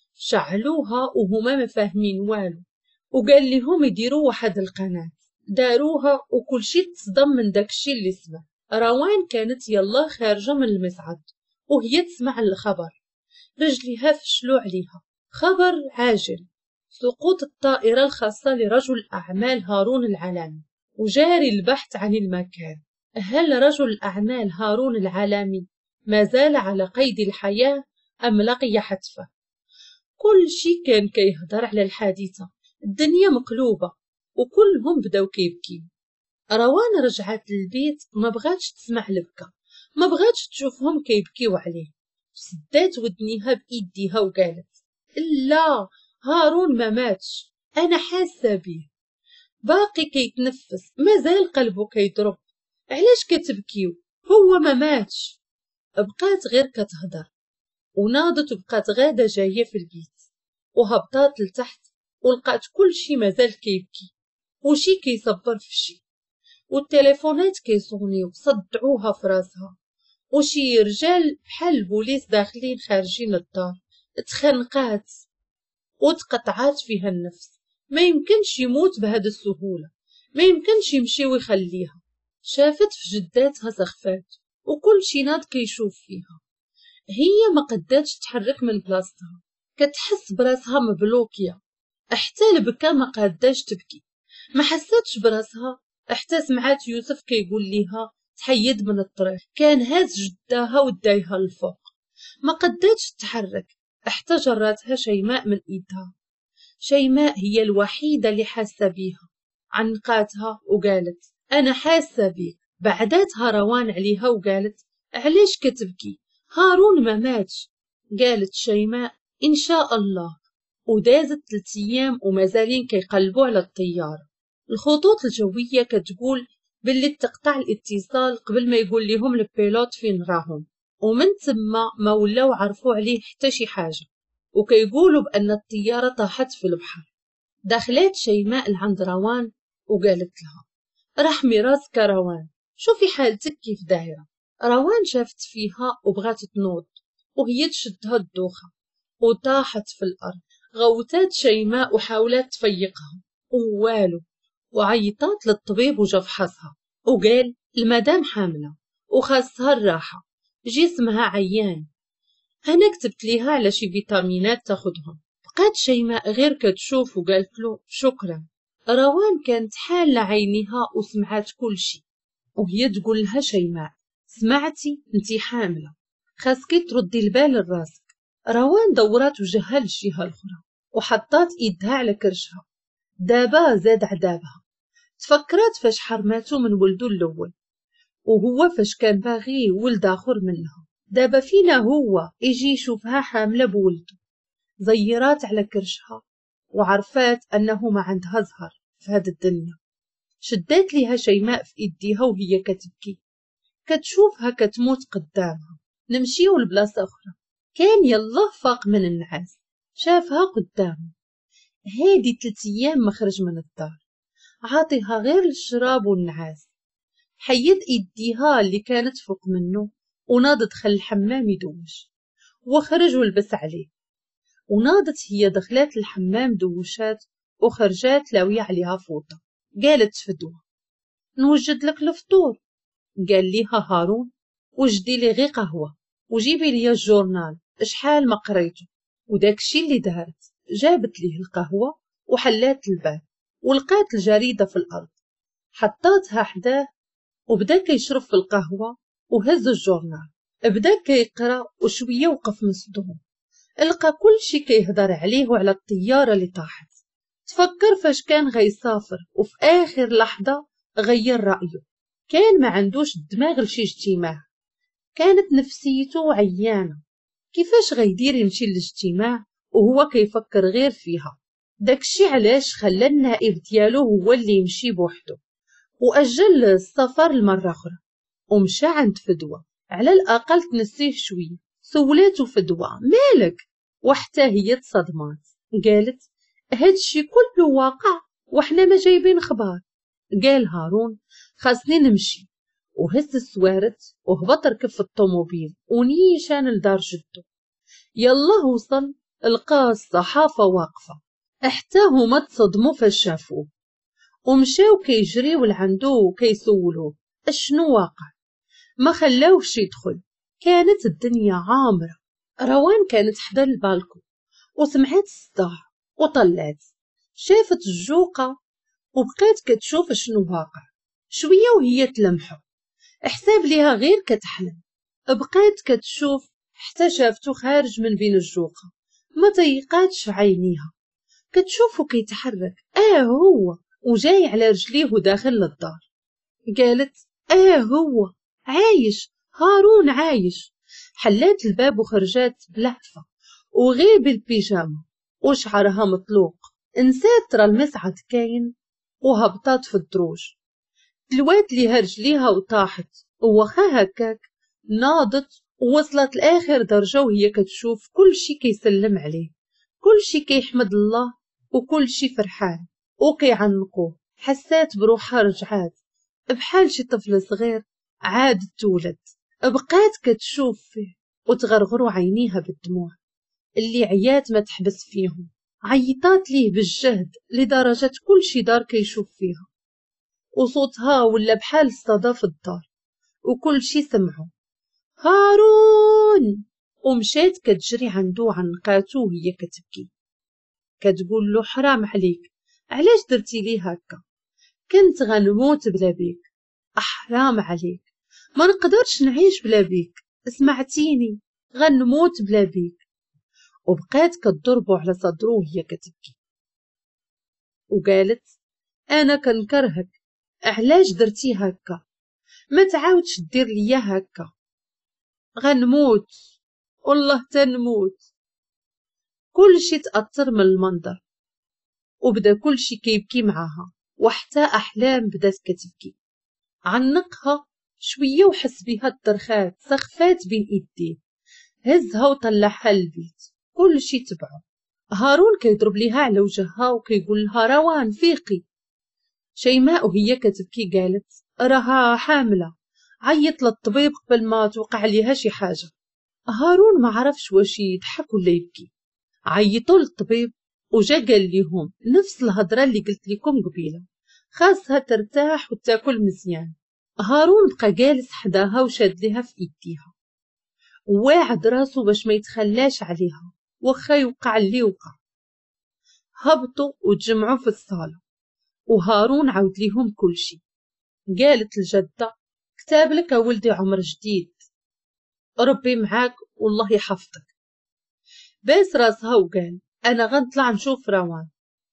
شعلوها وهما ما فاهمين والو، وقال لهم يديروا واحد القناة. داروها وكل شي تصدم من داكشي اللي سمع. روان كانت يلا خارجة من المصعد وهي تسمع الخبر، رجليها فشلو عليها. خبر عاجل، سقوط الطائرة الخاصة لرجل أعمال هارون العلامي، وجاري البحث عن المكان. هل رجل الأعمال هارون العلامي ما زال على قيد الحياة أم لقي حتفه؟ كل شي كان كيهضر على الحادثة، الدنيا مقلوبة وكلهم بداو كيبكيو. روان رجعت للبيت ما بغاتش تسمع البكا، ما بغاتش تشوفهم كيبكيو عليه. سدات ودنيها بإيديها وقالت لا، هارون ما ماتش، أنا حاسة بيه باقي كيتنفس، مازال قلبه كيضرب. علاش كتبكيو؟ هو ما ماتش. بقات غير كتهضر وناضت وبقات غادة جاية في البيت، وهبطات لتحت ولقات كل شي مازال كيبكي وشي كيصبر في شي، والتليفونات كيصونيو صدعوها في راسها، وشي رجال بحال البوليس داخلين خارجين الدار. تخنقات وتقطعات فيها النفس، ما يمكنش يموت بهذه السهولة، ما يمكنش يمشي ويخليها. شافت في جداتها سخفات وكل شي ناض كيشوف فيها. هي ما قداتش تحرك من بلاصتها، كتحس براسها مبلوكية. حتى البكا ما قاداش تبكي، ما حساتش براسها حتى سمعات يوسف كيقول ليها تحيد من الطريق. كان هاز جداها ودايها الفوق، ما قداتش تحرك حتى جراتها شيماء من ايدها. شيماء هي الوحيدة اللي حاسة بيها، عنقاتها وقالت أنا حاسة بيك. بعداتها روان عليها وقالت علاش كتبكي؟ هارون ما ماتش. قالت شيماء إن شاء الله. ودازت ثلاث أيام ومازالين كيقلبوا على الطيارة. الخطوط الجوية كتقول باللي تقطع الاتصال قبل ما يقول لهم البيلوت فين راهم، ومن تما ما ولاو عرفوا عليه حتى شي حاجة، وكيقولوا بأن الطيارة طاحت في البحر. دخلت شيماء لعند روان وقالت لها رحمي راسك روان، شوفي حالتك كيف دايرة. روان شافت فيها وبغات تنوض وهي تشدها الدوخة وطاحت في الأرض. غوتات شيماء وحاولت تفيقها ووالو، وعيطات للطبيب وجا فحصها وقال المدام حاملة وخاصها الراحة، جسمها عيان. أنا كتبت ليها على شي فيتامينات تاخدهم. بقات شيماء غير كتشوف وقالت له شكرا. روان كانت حالة عينيها وسمعات كل شي، وهي تقول لها شيماء سمعتي انتي حاملة، خاصكي تردي البال لراسك. روان دورات وجهها للجهة الأخرى وحطات ايدها على كرشها. دابا زاد عذابها، تفكرات فاش حرماتو من ولدو الأول، وهو فاش كان باغي ولد آخر منها. دابا فينا هو يجي يشوفها حاملة بولدو. زيرات على كرشها وعرفات أنه ما عندها زهر في هذه الدنيا. شدات ليها شيماء في إيديها وهي كتبكي، كتشوفها كتموت قدامها. نمشيو لبلاصة أخرى. كان يالله فاق من النعاس، شافها قدامه. هادي ثلاث أيام ما خرج من الدار، عاطيها غير الشراب والنعاس. حيد إيديها اللي كانت فوق منه وناض دخل الحمام يدوش، وخرج ولبس عليه. وناضت هي دخلات الحمام دوشات وخرجات لاوية عليها فوطة. قالت فدوة نوجد لك الفطور. قال ليها هارون وجدي لي غي قهوة وجيبي لي الجورنال شحال ما قريته. وداكشي اللي دارت، جابت ليه القهوة وحلات الباب ولقات الجريدة في الأرض، حطاتها حداه وبدا كيشرب في القهوة وهز الجورنال. بدا كيقرا وشوية وقف مصدوم، لقى كل شي كيهضر عليه وعلى الطيارة اللي طاحت. تفكر فاش كان غيسافر وفي آخر لحظة غير رأيه. كان ما عندوش الدماغ لشي اجتماع، كانت نفسيته عيانة. كيفاش غيدير يمشي للاجتماع وهو كيفكر غير فيها؟ داكشي علاش خلى النائب ديالو هو اللي يمشي بوحده وأجل السفر لمرة أخرى. ومشى عند فدوة على الأقل تنسيه شوية. سولاتو فدوة مالك؟ وحتى هي تصدمات، قالت هادشي كله واقع وحنا ما جايبين خبار. قال هارون خاصني نمشي، وهز السوارت وهبط ركب في الطوموبيل ونيشان لدار جدو. يلا وصل لقى الصحافة واقفة، حتى هما تصدموا فاش شافوه ومشاو كيجريو لعندو وكيسولوه اشنو واقع. ما خلاوش يدخل، كانت الدنيا عامرة. روان كانت حدا البالكو وسمعت الصداع وطلعت، شافت الجوقة وبقات كتشوف شنو واقع. شوية وهي تلمحو، حساب ليها غير كتحلم. بقات كتشوف حتى شافتو خارج من بين الجوقة، ما تيقاتش عينيها. كتشوفو كيتحرك، اه هو وجاي على رجليه وداخل للدار. قالت اه هو عايش، هارون عايش. حلات الباب وخرجات بلهفة وغير بالبيجامة وشعرها مطلوق. نسات ترى المسعد كاين وهبطات في الدروج. تلوات ليها رجليها وطاحت، ووخا هكاك ناضت ووصلت لآخر درجة وهي كتشوف كل شي كيسلم عليه، كل شي كيحمد الله وكل شي فرحان وكيعنقوه. حسات بروحها رجعات بحال شي طفل صغير عاد تولد. بقات كتشوف فيه وتغرغرو عينيها بالدموع اللي عيات ما تحبس فيهم. عيطات ليه بالجهد لدرجة كل شي دار كيشوف فيها، وصوتها ولا بحال الصدى في الدار وكل شي سمعو. هارون! ومشات كتجري عندو عنقاتو وهي كتبكي، كتقول له حرام عليك، علاش درتي لي هكا؟ كنت غنموت بلا بيك، أحرام عليك، ما نقدرش نعيش بلا بيك، سمعتيني، غنموت بلا بيك. وبقات كتضربو على صدرو وهي كتبكي، وقالت أنا كنكرهك، علاش درتي هكا؟ ما تعاودش دير ليا هكا، غنموت والله تنموت. كل شي تأثر من المنظر وبدا كل شي كيبكي معاها، وحتى أحلام بدات كتبكي. عنقها شوية وحس بها الدرخات سخفات بين ايديه، هزها وطلعها للبيت. كل شي تبعه. هارون كيضرب ليها على وجهها وكيقول لها روان فيقي. شيماء وهي كتبكي قالت راها حاملة، عيط للطبيب قبل ما توقع ليها شي حاجة. هارون ما عرفش واش يضحك ولا يبكي. عيطوا للطبيب وجا قال ليهم نفس الهضرة اللي قلت لكم قبيلة، خاصها ترتاح وتاكل مزيان. هارون بقى جالس حداها وشاد ليها في ايديها وواعد راسو باش ما يتخلاش عليها وخا يوقع اللي وقع. هبطوا وتجمعوا في الصالة، وهارون عاود ليهم كل شي. قالت الجدة: كتاب لك ولدي عمر جديد، ربي معاك والله يحفظك. باس راسها وقال: أنا غنطلع نشوف روان.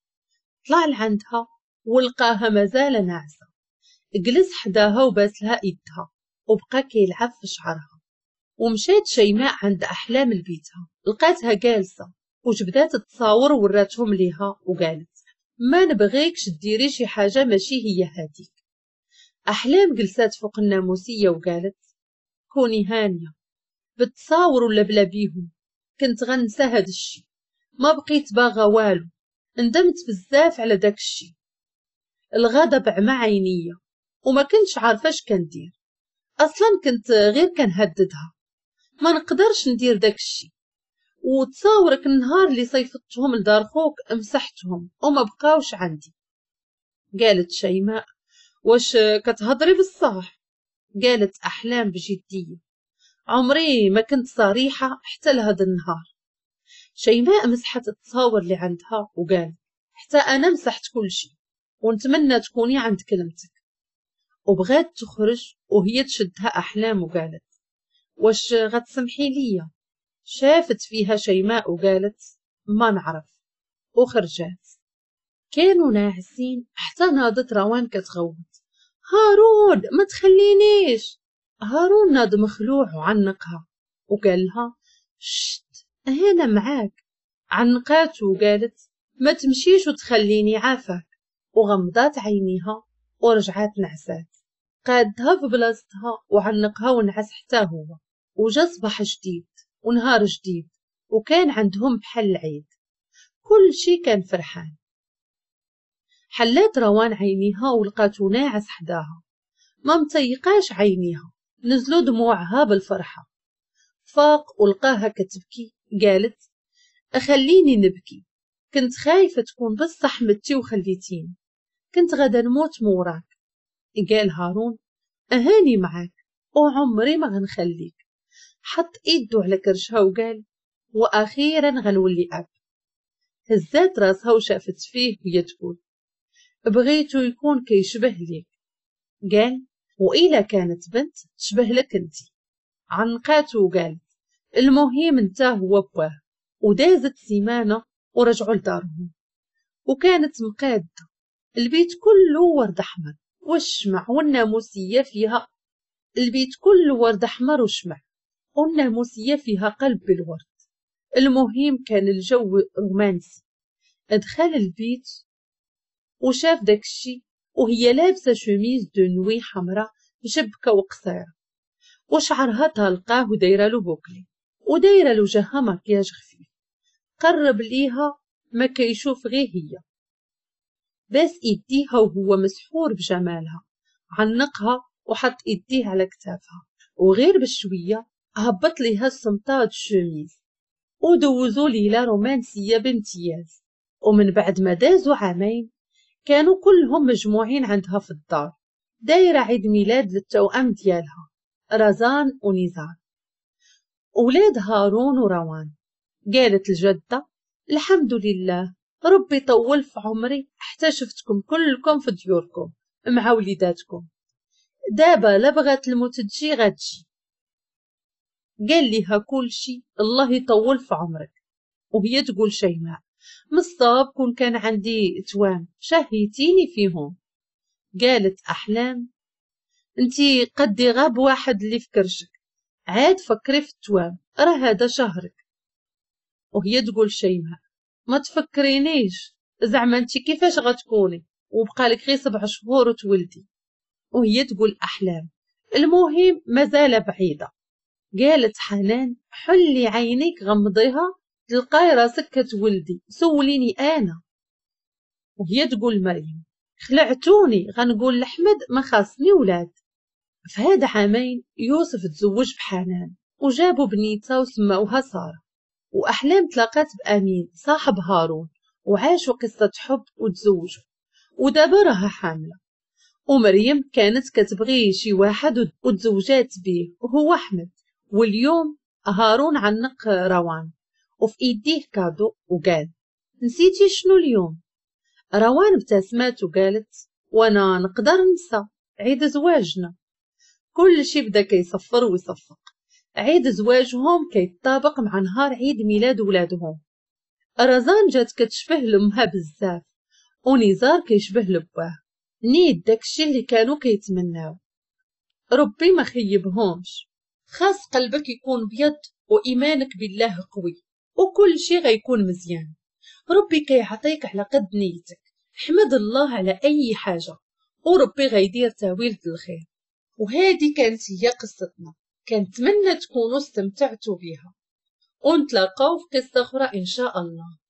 طلع لعندها ولقاها مازال ناعسة، جلس حداها وباس لها إيدها وبقى كيلعب في شعرها. ومشات شيماء عند أحلام لبيتها، لقاتها جالسة وجبدات تصاور وراتهم ليها وقالت: ما نبغيكش ديري شي حاجة ماشي هي هاديك. أحلام جلسات فوق الناموسية وقالت: كوني هانية، بتصاور ولا بلا بيهم، كنت غنسى هاد الشي، ما بقيت باغا والو، ندمت بزاف على داك الشي. الغضب عمى عينيا وما كنتش عارفاش كندير، اصلا كنت غير كنهددها، ما نقدرش ندير داك الشي. وتصاورك النهار اللي صيفطتهم لدار خوك مسحتهم وما بقاوش عندي. قالت شيماء: واش كتهضري بالصح؟ قالت أحلام بجدية: عمري ما كنت صريحة حتى لهذا النهار. شيماء مسحت التصاور اللي عندها وقال: حتى أنا مسحت كل شي، ونتمنى تكوني عند كلمتك. وبغات تخرج وهي تشدها أحلام وقالت: واش غتسمحي ليا؟ شافت فيها شيماء وقالت: ما نعرف، وخرجات. كانوا ناعسين حتى ناضت روان كتغوت: هارون ما تخلينيش. هارون ناض مخلوع وعنقها وقال لها: شت، هنا معاك. عنقات وقالت: ما تمشيش وتخليني عافاك. وغمضات عينيها ورجعات نعسات. قادها في بلاصتها وعنقها ونعس حتى هو. وجا صباح جديد ونهار جديد، وكان عندهم بحال العيد، كل شي كان فرحان. حلات روان عينيها ولقاتو ناعس حداها، ما متيقاش عينيها، نزلوا دموعها بالفرحة. فاق ولقاها كتبكي، قالت: أخليني نبكي، كنت خايفة تكون بصح متي وخليتيني، كنت غدا نموت موراك. قال هارون: أهاني معاك وعمري ما غنخليك. حط إيدو على كرشها وقال: وأخيرا غنولي أب. هزات راسها وشافت فيه وهي تقول: بغيتو يكون كيشبه ليك. قال: وإلا كانت بنت تشبه لك انتي. عنقاتو وقالت: المهم انت هو بواه. ودازت سيمانة ورجعوا لدارهم، وكانت مقادة البيت كله ورد أحمر والشمع، والناموسية فيها البيت كله ورد أحمر وشمع، والناموسية فيها قلب بالورد. المهم كان الجو رومانسي. ادخل البيت وشاف داك الشي وهي لابسة شوميز دو نوي حمراء جبكة وقصيرة، وشعرها طالقاه ودايره له بوكلي، ودايره له وجهها مكياج خفيف. قرب ليها ما كيشوف غير هي، باس ايديها وهو مسحور بجمالها. عنقها وحط ايديه على كتافها، وغير بشوية هبط ليها السمطات الشوميز، ودوزوا ليلة رومانسية بامتياز. ومن بعد ما دازوا عامين كانوا كلهم مجموعين عندها في الدار، دايرة عيد ميلاد للتوأم ديالها رزان ونزار، أولاد هارون وروان. قالت الجدة: الحمد لله، ربي طول في عمري حتى شفتكم كلكم في ديوركم مع وليداتكم. دابا لا بغات الموت تجي غتجي. قال ليها كل شي: الله يطول في عمرك. وهي تقول شيماء: مصاب كون كان عندي توام شهيتيني فيهم. قالت أحلام: انتي قدي غاب واحد اللي في كرشك، عاد فكري في التوام، راه هذا شهرك. وهي تقول شيماء: ما تفكرينيش، زعما انتي كيفاش غتكوني وبقالك غير سبع شهور وتولدي. وهي تقول أحلام: المهم مازال بعيدة. قالت حنان: حلي عينيك غمضيها تلقاي راسك كتولدي، سوليني أنا. وهي تقول مريم: خلعتوني، غنقول لحمد ما خاصني ولاد. في هاد عامين يوسف تزوج بحنان وجابوا بنيته وسماوها سارة. وأحلام تلاقات بأمين صاحب هارون وعاشوا قصة حب وتزوجوا، ودابا راها حاملة. ومريم كانت كتبغي شي واحد وتزوجات بيه وهو أحمد. واليوم هارون عنق روان وفي إيديه كادو وقال: نسيتي شنو اليوم؟ روان ابتسمات وقالت وانا نقدر ننسى عيد زواجنا. كل شي بدا كيصفر ويصفق. عيد زواجهم كيتطابق مع نهار عيد ميلاد ولادهم. رزان جات كتشبه لامها بزاف، ونزار كيشبه لباه. نيت داكشي اللي كانوا كيتمناو. ربي ما خيبهمش. خاص قلبك يكون بيض وإيمانك بالله قوي، وكل شي غيكون مزيان. ربي كيعطيك على قد نيتك. حمد الله على أي حاجة، وربي غيدير تاويل الخير. وهذه كانت هي قصتنا، كنتمنى تكونوا استمتعتوا بها، ونتلاقاو في قصة أخرى إن شاء الله.